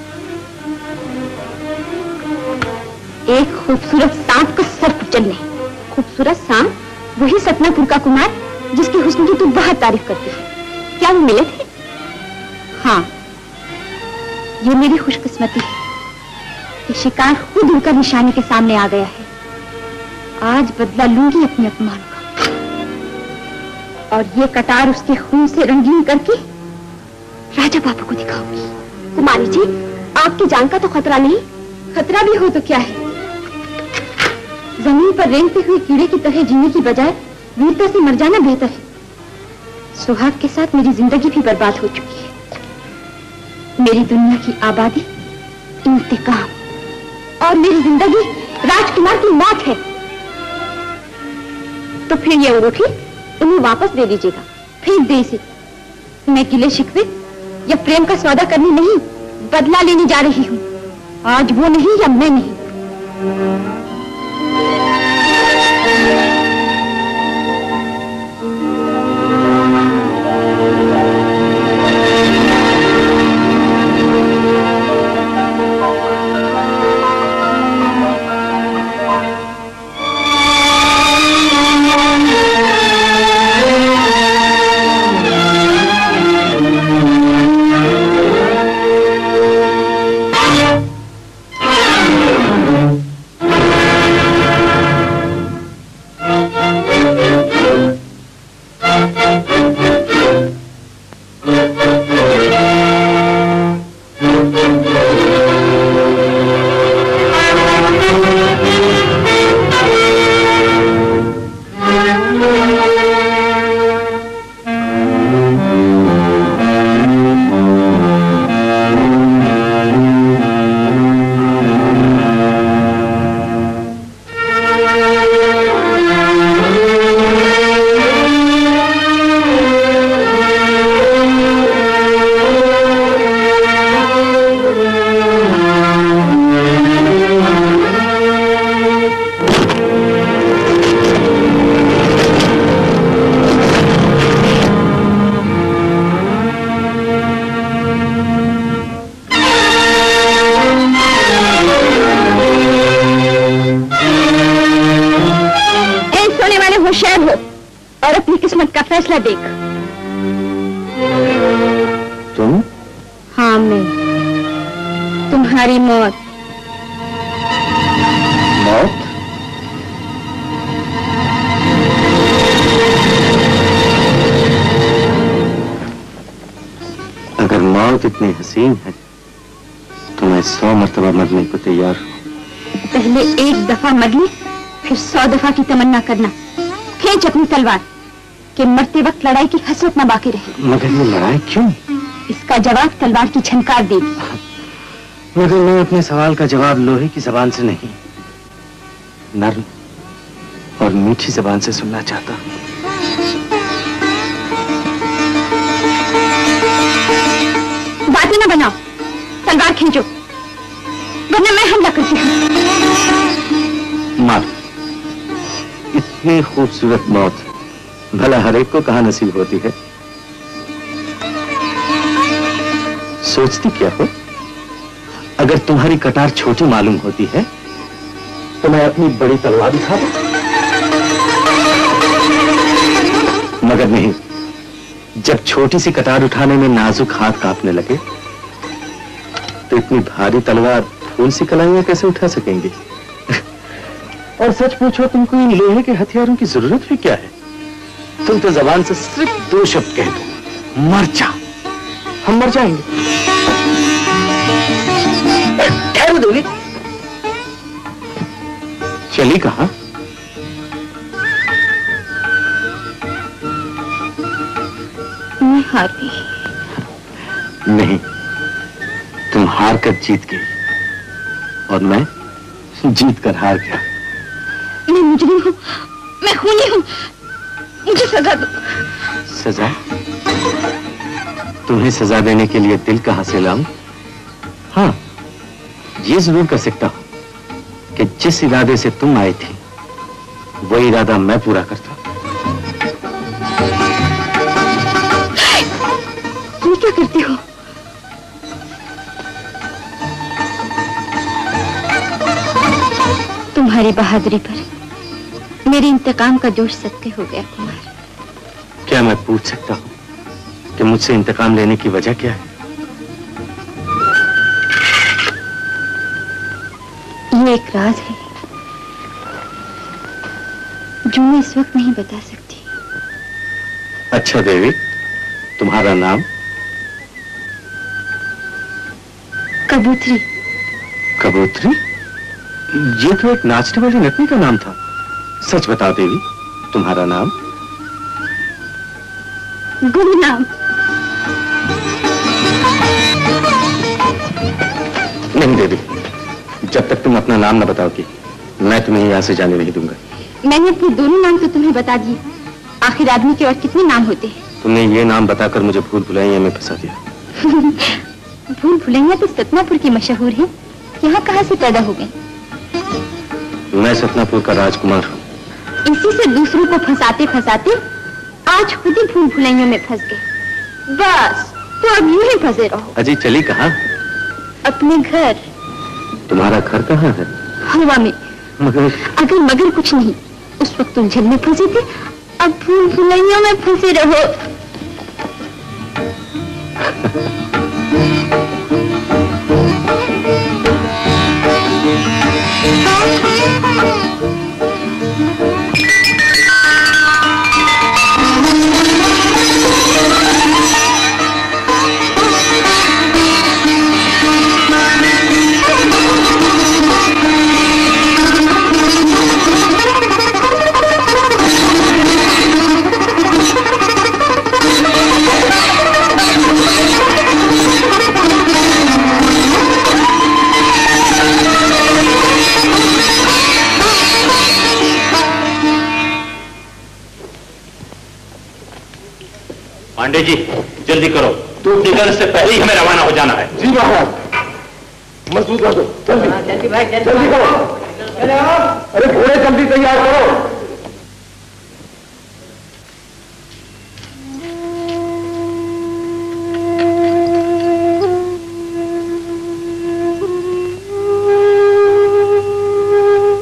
एक खूबसूरत सांप का सर कुचलने। खूबसूरत सांप? वही सतनापुर का कुमार जिसकी हुस्न की तू बहुत तारीफ करती है। क्या वो मिले थे? हाँ, ये मेरी खुशकिस्मती है कि शिकार खुद उनका निशाने के सामने आ गया है। आज बदला लूंगी अपने अपमान का, और ये कटार उसके खून से रंगीन करके राजा बाबू को दिखाऊंगी। कुमारी जी, आपकी जान का तो खतरा नहीं, खतरा भी हो तो क्या है? जमीन पर रेंगते हुए कीड़े की तरह जीने की बजाय वीरता से मर जाना बेहतर है। सुहाग के साथ मेरी जिंदगी भी बर्बाद हो चुकी है। मेरी दुनिया की आबादी इंतकाम, और मेरी जिंदगी राजकुमार की मौत है। तो फिर ये अंगूठी उन्हें वापस दे दीजिएगा, फेंक दे इसे। मैं गिले शिकवे या प्रेम का सौदा करने नहीं, बदला लेने जा रही हूँ। आज वो नहीं या मैं नहीं। दूसरा देख। तुम? हाँ मैं, तुम्हारी मौत। मौत? अगर मौत इतनी हसीन है तो मैं सौ मरतबा मरने को तैयार हूं। पहले एक दफा मर ले, फिर सौ दफा की तमन्ना करना। खींच अपनी तलवार कि मरते वक्त लड़ाई की हसरत न बाकी रहे। मगर ये लड़ाई क्यों? इसका जवाब तलवार की झनकार देगी। मगर मैं अपने सवाल का जवाब लोहे की जबान से नहीं, नर्म और मीठी जबान से सुनना चाहता हूं। बातें न बनाओ, तलवार खींचो वरना मैं हमला करती हूँ। मार। इतनी खूबसूरत मौत भला हर एक को कहां नसीब होती है? सोचती क्या हो? अगर तुम्हारी कटार छोटी मालूम होती है तो मैं अपनी बड़ी तलवार दिखा दूं। मगर नहीं, जब छोटी सी कटार उठाने में नाजुक हाथ कांपने लगे तो इतनी भारी तलवार फूल सी कलाइयां कैसे उठा सकेंगे? और सच पूछो, तुमको इन लोहे के हथियारों की जरूरत भी क्या है? तुम तो जबान से सिर्फ दो शब्द कह दो, मर जा, हम मर जाएंगे। ठहरो देवी, चली कहां? मैं हार गई। नहीं, तुम हार कर जीत गई और मैं जीत कर हार गया। मैं मुजरिम हूँ, मैं खूनी हूँ, मुझे सजा दो। सजा? तुम्हें सजा देने के लिए दिल कहां से लाऊं? हाँ, ये जरूर कर सकता हूं कि जिस इरादे से तुम आई थी वो इरादा मैं पूरा करता। ये क्या करती हो? तुम्हारी बहादुरी पर मेरे इंतकाम का जोश सत्य हो गया कुमार। क्या मैं पूछ सकता हूं कि मुझसे इंतकाम लेने की वजह क्या है? ये एक राज है जो मैं इस वक्त नहीं बता सकती। अच्छा देवी, तुम्हारा नाम? कबूतरी। कबूतरी? ये तो एक नाचने वाली नटनी का नाम था। सच बताओ देवी, तुम्हारा नाम? गुमनाम। नहीं देवी, जब तक तुम अपना नाम न बताओगी मैं तुम्हें यहाँ से जाने नहीं दूंगा। मैंने अपने दोनों नाम तो तुम्हें बता दिए, आखिर आदमी के और कितने नाम होते हैं? तुमने ये नाम बताकर मुझे भूल भुलैया में फंसा दिया। भूल भुलैया तो सतनापुर की मशहूर है, यहाँ कहाँ से पैदा हो गई? मैं सतनापुर का राजकुमार हूँ। इसी से दूसरों को फंसाते फंसाते आज खुद ही भूल भुलैया में फंस गए। बस तो अब यूं ही फंसे रहो। अजी चली कहाँ? अपने घर। तुम्हारा घर कहाँ है? हवा में। मगर अगर मगर कुछ नहीं, उस वक्त तुम झल में फंसे थे, अब भूल भुलैया में फंसे रहो। पांडे जी जल्दी करो, धूप निकलने से पहले ही हमें रवाना हो जाना है। जी महाराज। मजबूत कर दो, जल्दी जल्दी भाई जल्दी करो। अरे घोड़े जल्दी तैयार करो।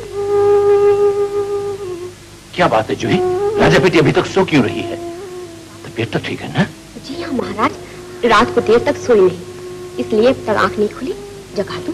क्या बात है जूही, राजा बेटी अभी तक सो क्यों रही है? तबीयत तो ठीक है ना? जी हाँ महाराज, रात को देर तक सोई नहीं, इसलिए अब तक आंख नहीं खुली। जगा दूं?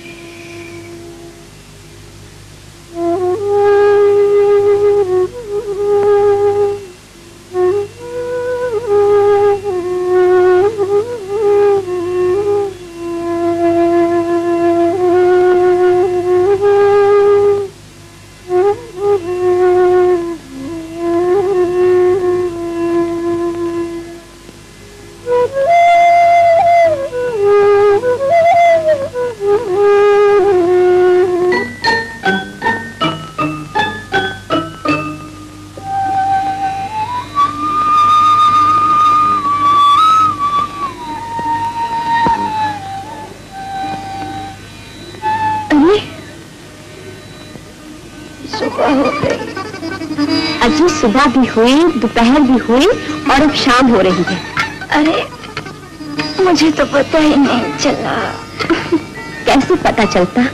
सुबह भी हुई, दोपहर भी हुई और अब शाम हो रही है। अरे मुझे तो पता ही नहीं चला। कैसे पता चलता?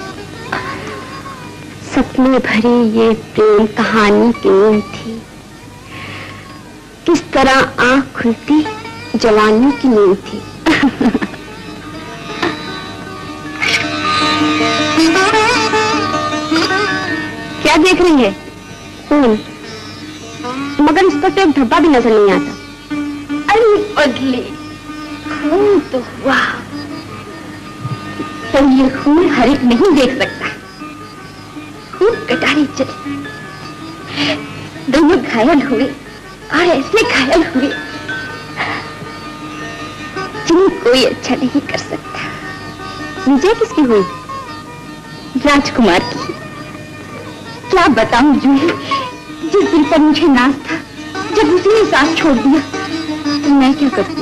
सपने भरी ये प्रेम कहानी की नींद थी। किस तरह आंख खुलती जवानी की नींद थी। क्या देख रही है? खून, मगर इस पर तो एक धब्बा भी नजर नहीं आता। अरे पगली, खून तो हुआ, तो ये खून हर एक नहीं देख सकता। खूब कटारी चली, दोनों घायल हुए और ऐसे घायल हुए जिन्हें कोई अच्छा नहीं कर सकता। विजय किसकी हुई? राजकुमार की। क्या बताऊं जूही, जिस दिल पर मुझे नाज था, जब उसी ने साथ छोड़ दिया तो मैं क्या करती?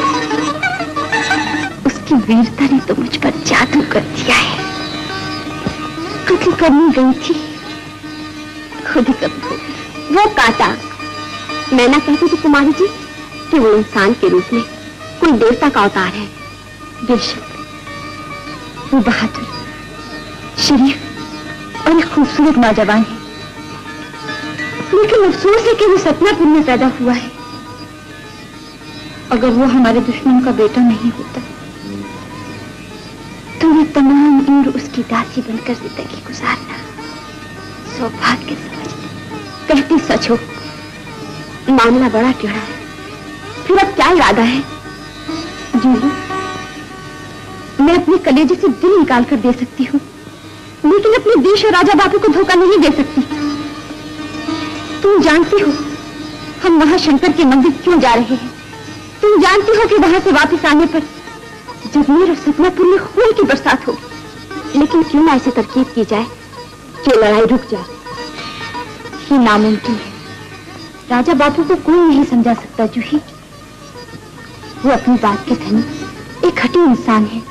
उसकी वीरता ने तो मुझ पर जादू कर दिया है। कत्ल करनी गई थी, खुद ही कत्ल हो गई। वो काटा। मैं ना कहती थी कुमारी जी कि वो इंसान के रूप में कोई देवता का अवतार है। बेशक वो बहादुर, शरीफ और एक खूबसूरत नौजवान है, लेकिन अफसोस है कि वो सतनापुर में पैदा हुआ है। अगर वो हमारे दुश्मन का बेटा नहीं होता तो मैं तमाम उम्र उसकी दासी बनकर जिंदगी गुजारना सौभाग्य समझती। कहती सच हो, मामला बड़ा टेढ़ा है। फिर अब क्या इरादा है? जूही, मैं अपने कलेजे से दिल निकाल कर दे सकती हूँ, लेकिन अपने देश और राजा बापू को धोखा नहीं दे सकती। तुम जानती हो हम वहां शंकर के मंदिर क्यों जा रहे हैं? तुम जानती हो कि वहां से वापस आने पर जगमेर और सतनापुर में खून की बरसात होगी। लेकिन क्यों ना ऐसी तरकीब की जाए कि लड़ाई रुक जाए? ये नामुमकिन है। राजा बापू को कोई नहीं समझा सकता जूही। वो अपनी बात के धनी एक हठी इंसान है।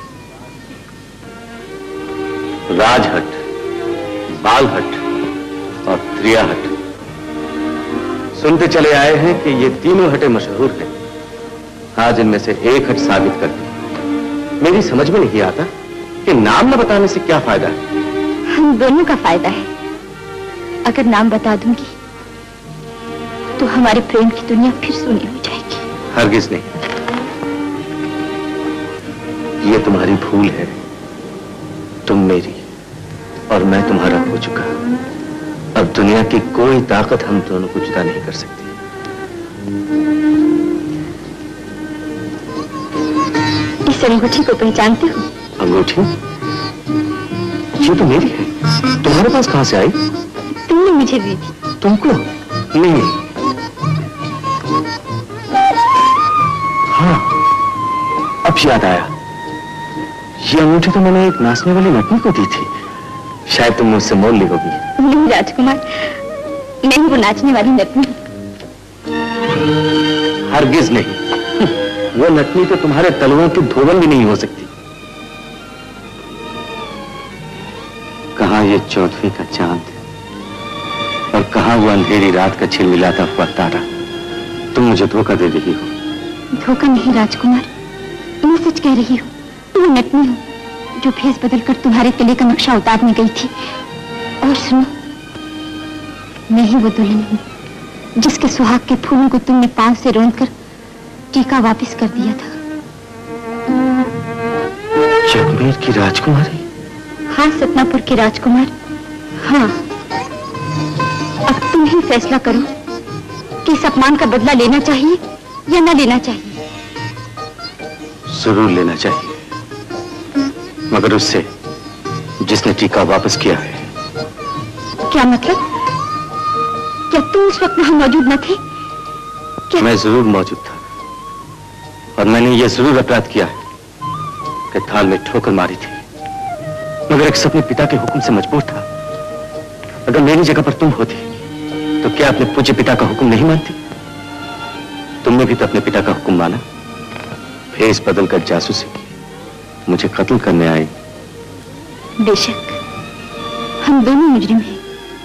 राजहट, बालहट और त्रियाहट, सुनते चले आए हैं कि ये तीनों हटें मशहूर हैं। आज इनमें से एक हट साबित कर दी। मेरी समझ में नहीं आता कि नाम न बताने से क्या फायदा है। हम दोनों का फायदा है। अगर नाम बता दूंगी तो हमारे प्रेम की दुनिया फिर सूनी हो जाएगी। हरगिज नहीं, ये तुम्हारी भूल है। तुम मेरी और मैं तुम्हारा हो चुका। अब दुनिया की कोई ताकत हम दोनों को जुदा नहीं कर सकती। इस अंगूठी को पहचानते हो? अंगूठी? ये तो मेरी है। तुम्हारे पास कहां से आई? तुमने मुझे दी थी। तुमको? नहीं। हाँ, अब याद आया। ये अंगूठी तो मैंने एक नाचने वाली नटनी को दी थी। शायद तुम मुझसे मोल ली होगी। नहीं राजकुमार, मैं वो नाचने वाली नटनी। हरगिज नहीं। वो नटनी तो तुम्हारे तलवों की धोवन भी नहीं हो सकती। कहां ये चौदहवीं का चांद और कहां वो अंधेरी रात का छिलमिलाता हुआ तारा। तुम मुझे धोखा दे रही हो। धोखा नहीं राजकुमार, मैं सच कह रही हूँ। वो नटनी हूँ जो भेष बदलकर तुम्हारे किले का नक्शा उतारने गई थी। और सुनो, मैं ही वो दुल्हन हूँ जिसके सुहाग के फूलों को तुमने पांव से रोंद कर टीका वापस कर दिया था। जगमेर की राजकुमारी? हाँ, सतनापुर की राजकुमार। हाँ, अब तुम ही फैसला करो कि इस अपमान का बदला लेना चाहिए या न लेना चाहिए। जरूर लेना चाहिए, मगर उससे जिसने टीका वापस किया है। क्या मतलब? क्या तुम उस वक्त वहां मौजूद न थे? क्या? मैं जरूर मौजूद था, और मैंने यह जरूर अपराध किया है कि थाल में ठोकर मारी थी, मगर एक अपने पिता के हुक्म से मजबूर था। अगर मेरी जगह पर तुम होती तो क्या अपने पूज्य पिता का हुक्म नहीं मानती? तुमने भी तो अपने पिता का हुक्म माना, भेष बदल कर जासूसी की मुझे कत्ल करने आई। बेशक हम दोनों मुजरिम हैं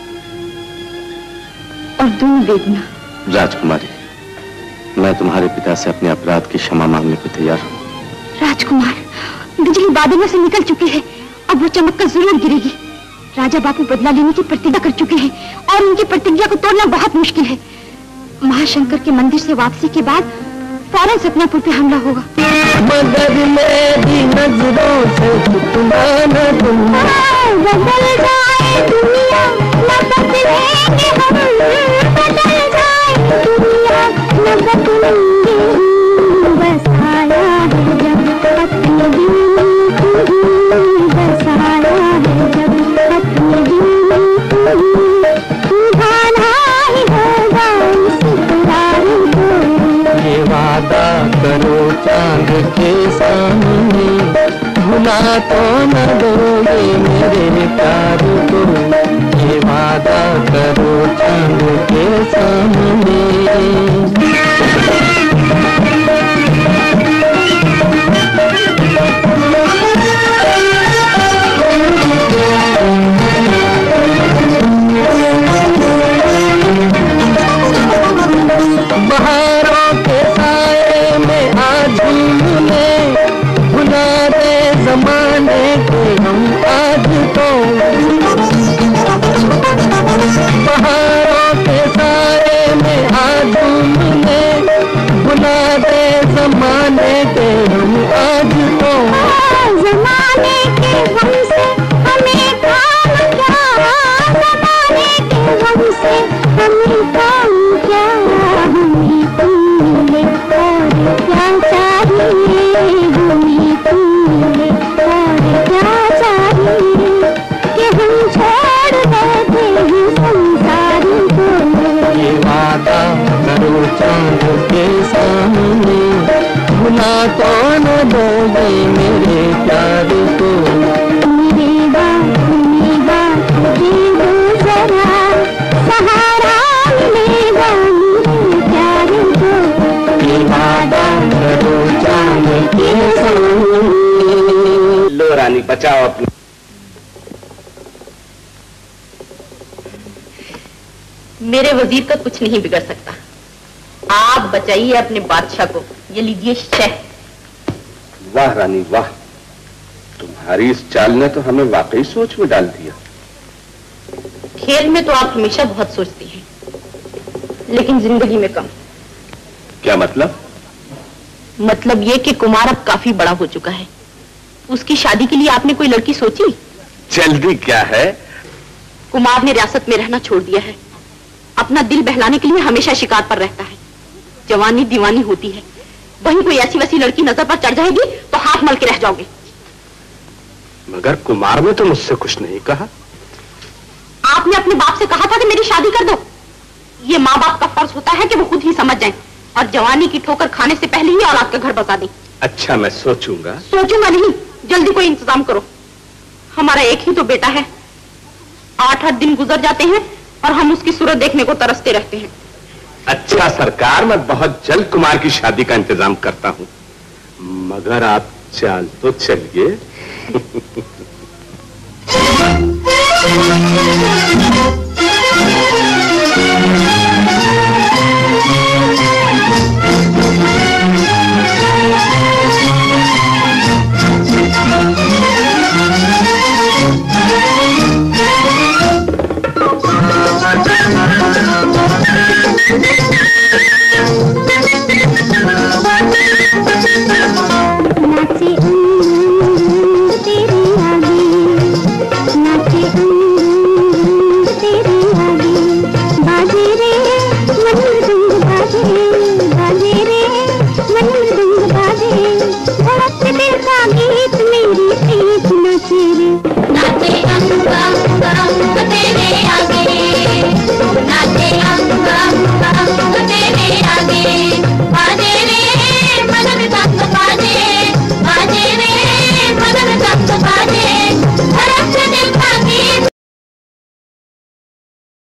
और दोनों बेगुनाह। राजकुमारी, मैं तुम्हारे पिता से अपने अपराध की क्षमा मांगने को तैयार हूं। राजकुमार, बिजली बादलों से निकल चुकी है, अब वो चमक कर जरूर गिरेगी। राजा बापू बदला लेने की प्रतिज्ञा कर चुके हैं और उनकी प्रतिज्ञा को तोड़ना बहुत मुश्किल है। महाशंकर के मंदिर से वापसी के बाद फौरन सतनापुर पे हमला होगा। मगर मेरी नजरों से बदल जाए दुनिया, न बदलेंगे हम, बदल जाए दुनिया न बदलेंगे। बसाया है जब अपने दिल, बसाया है जब अपने दिल, भाना ही होगा उस प्यार को। ये वादा करो चांद के सामने, भुला तो न दोगे मेरे प्यार को। ये वादा करो चांद के सामने। बहारों के साए में आज झूले, भुला दे जमाने के हम आज तो। बहारों के साए में आज झूले, भुला दे जमाने के हम आज तो। जमाने के गम से हमें काम क्या, जमाने के गम से हमें काम क्या। हमें तुमने और क्या चाहिए, हमें तुमने और क्या चाहिए कि हम छोड़ देते हैं संसार को। ये वादा करो चांद के सामने, भुला तो न दोगे मेरे प्यार को। मेरी बात मेरी बात दे दो जरा, सहारा मिलेगा मेरे प्यार को। ये वादा करो चांद के सामने। लो रानी, बचाओ अपनी। मेरे वजीर का कुछ नहीं बिगड़ सकता। आप बचाइए अपने बादशाह को। ये लीजिए शहद। वाह रानी वाह, तुम्हारी इस चाल ने तो हमें वाकई सोच में डाल दिया। खेल में तो आप हमेशा बहुत सोचती हैं, लेकिन जिंदगी में कम। क्या मतलब? मतलब ये कि कुमार अब काफी बड़ा हो चुका है। उसकी शादी के लिए आपने कोई लड़की सोची? जल्दी क्या है? कुमार ने रियासत में रहना छोड़ दिया है। अपना दिल बहलाने के लिए हमेशा शिकार पर रहता है। जवानी दीवानी होती है, वहीं कोई ऐसी वैसी लड़की नजर पर चढ़ जाएगी तो हाथ मल के रह जाओगे। मगर कुमार ने तो मुझसे कुछ नहीं कहा। आपने अपने बाप से कहा था कि मेरी शादी कर दो। ये माँ बाप का फर्ज होता है कि वो खुद ही समझ जाएं और जवानी की ठोकर खाने से पहले ही औलाद का घर बसा दें। अच्छा, मैं सोचूंगा। सोचूंगा नहीं, जल्दी कोई इंतजाम करो। हमारा एक ही तो बेटा है। आठ आठ दिन गुजर जाते हैं और हम उसकी सूरत देखने को तरसते रहते हैं। अच्छा सरकार, मैं बहुत जल्द कुमार की शादी का इंतजाम करता हूँ, मगर आप चाल तो चलिए।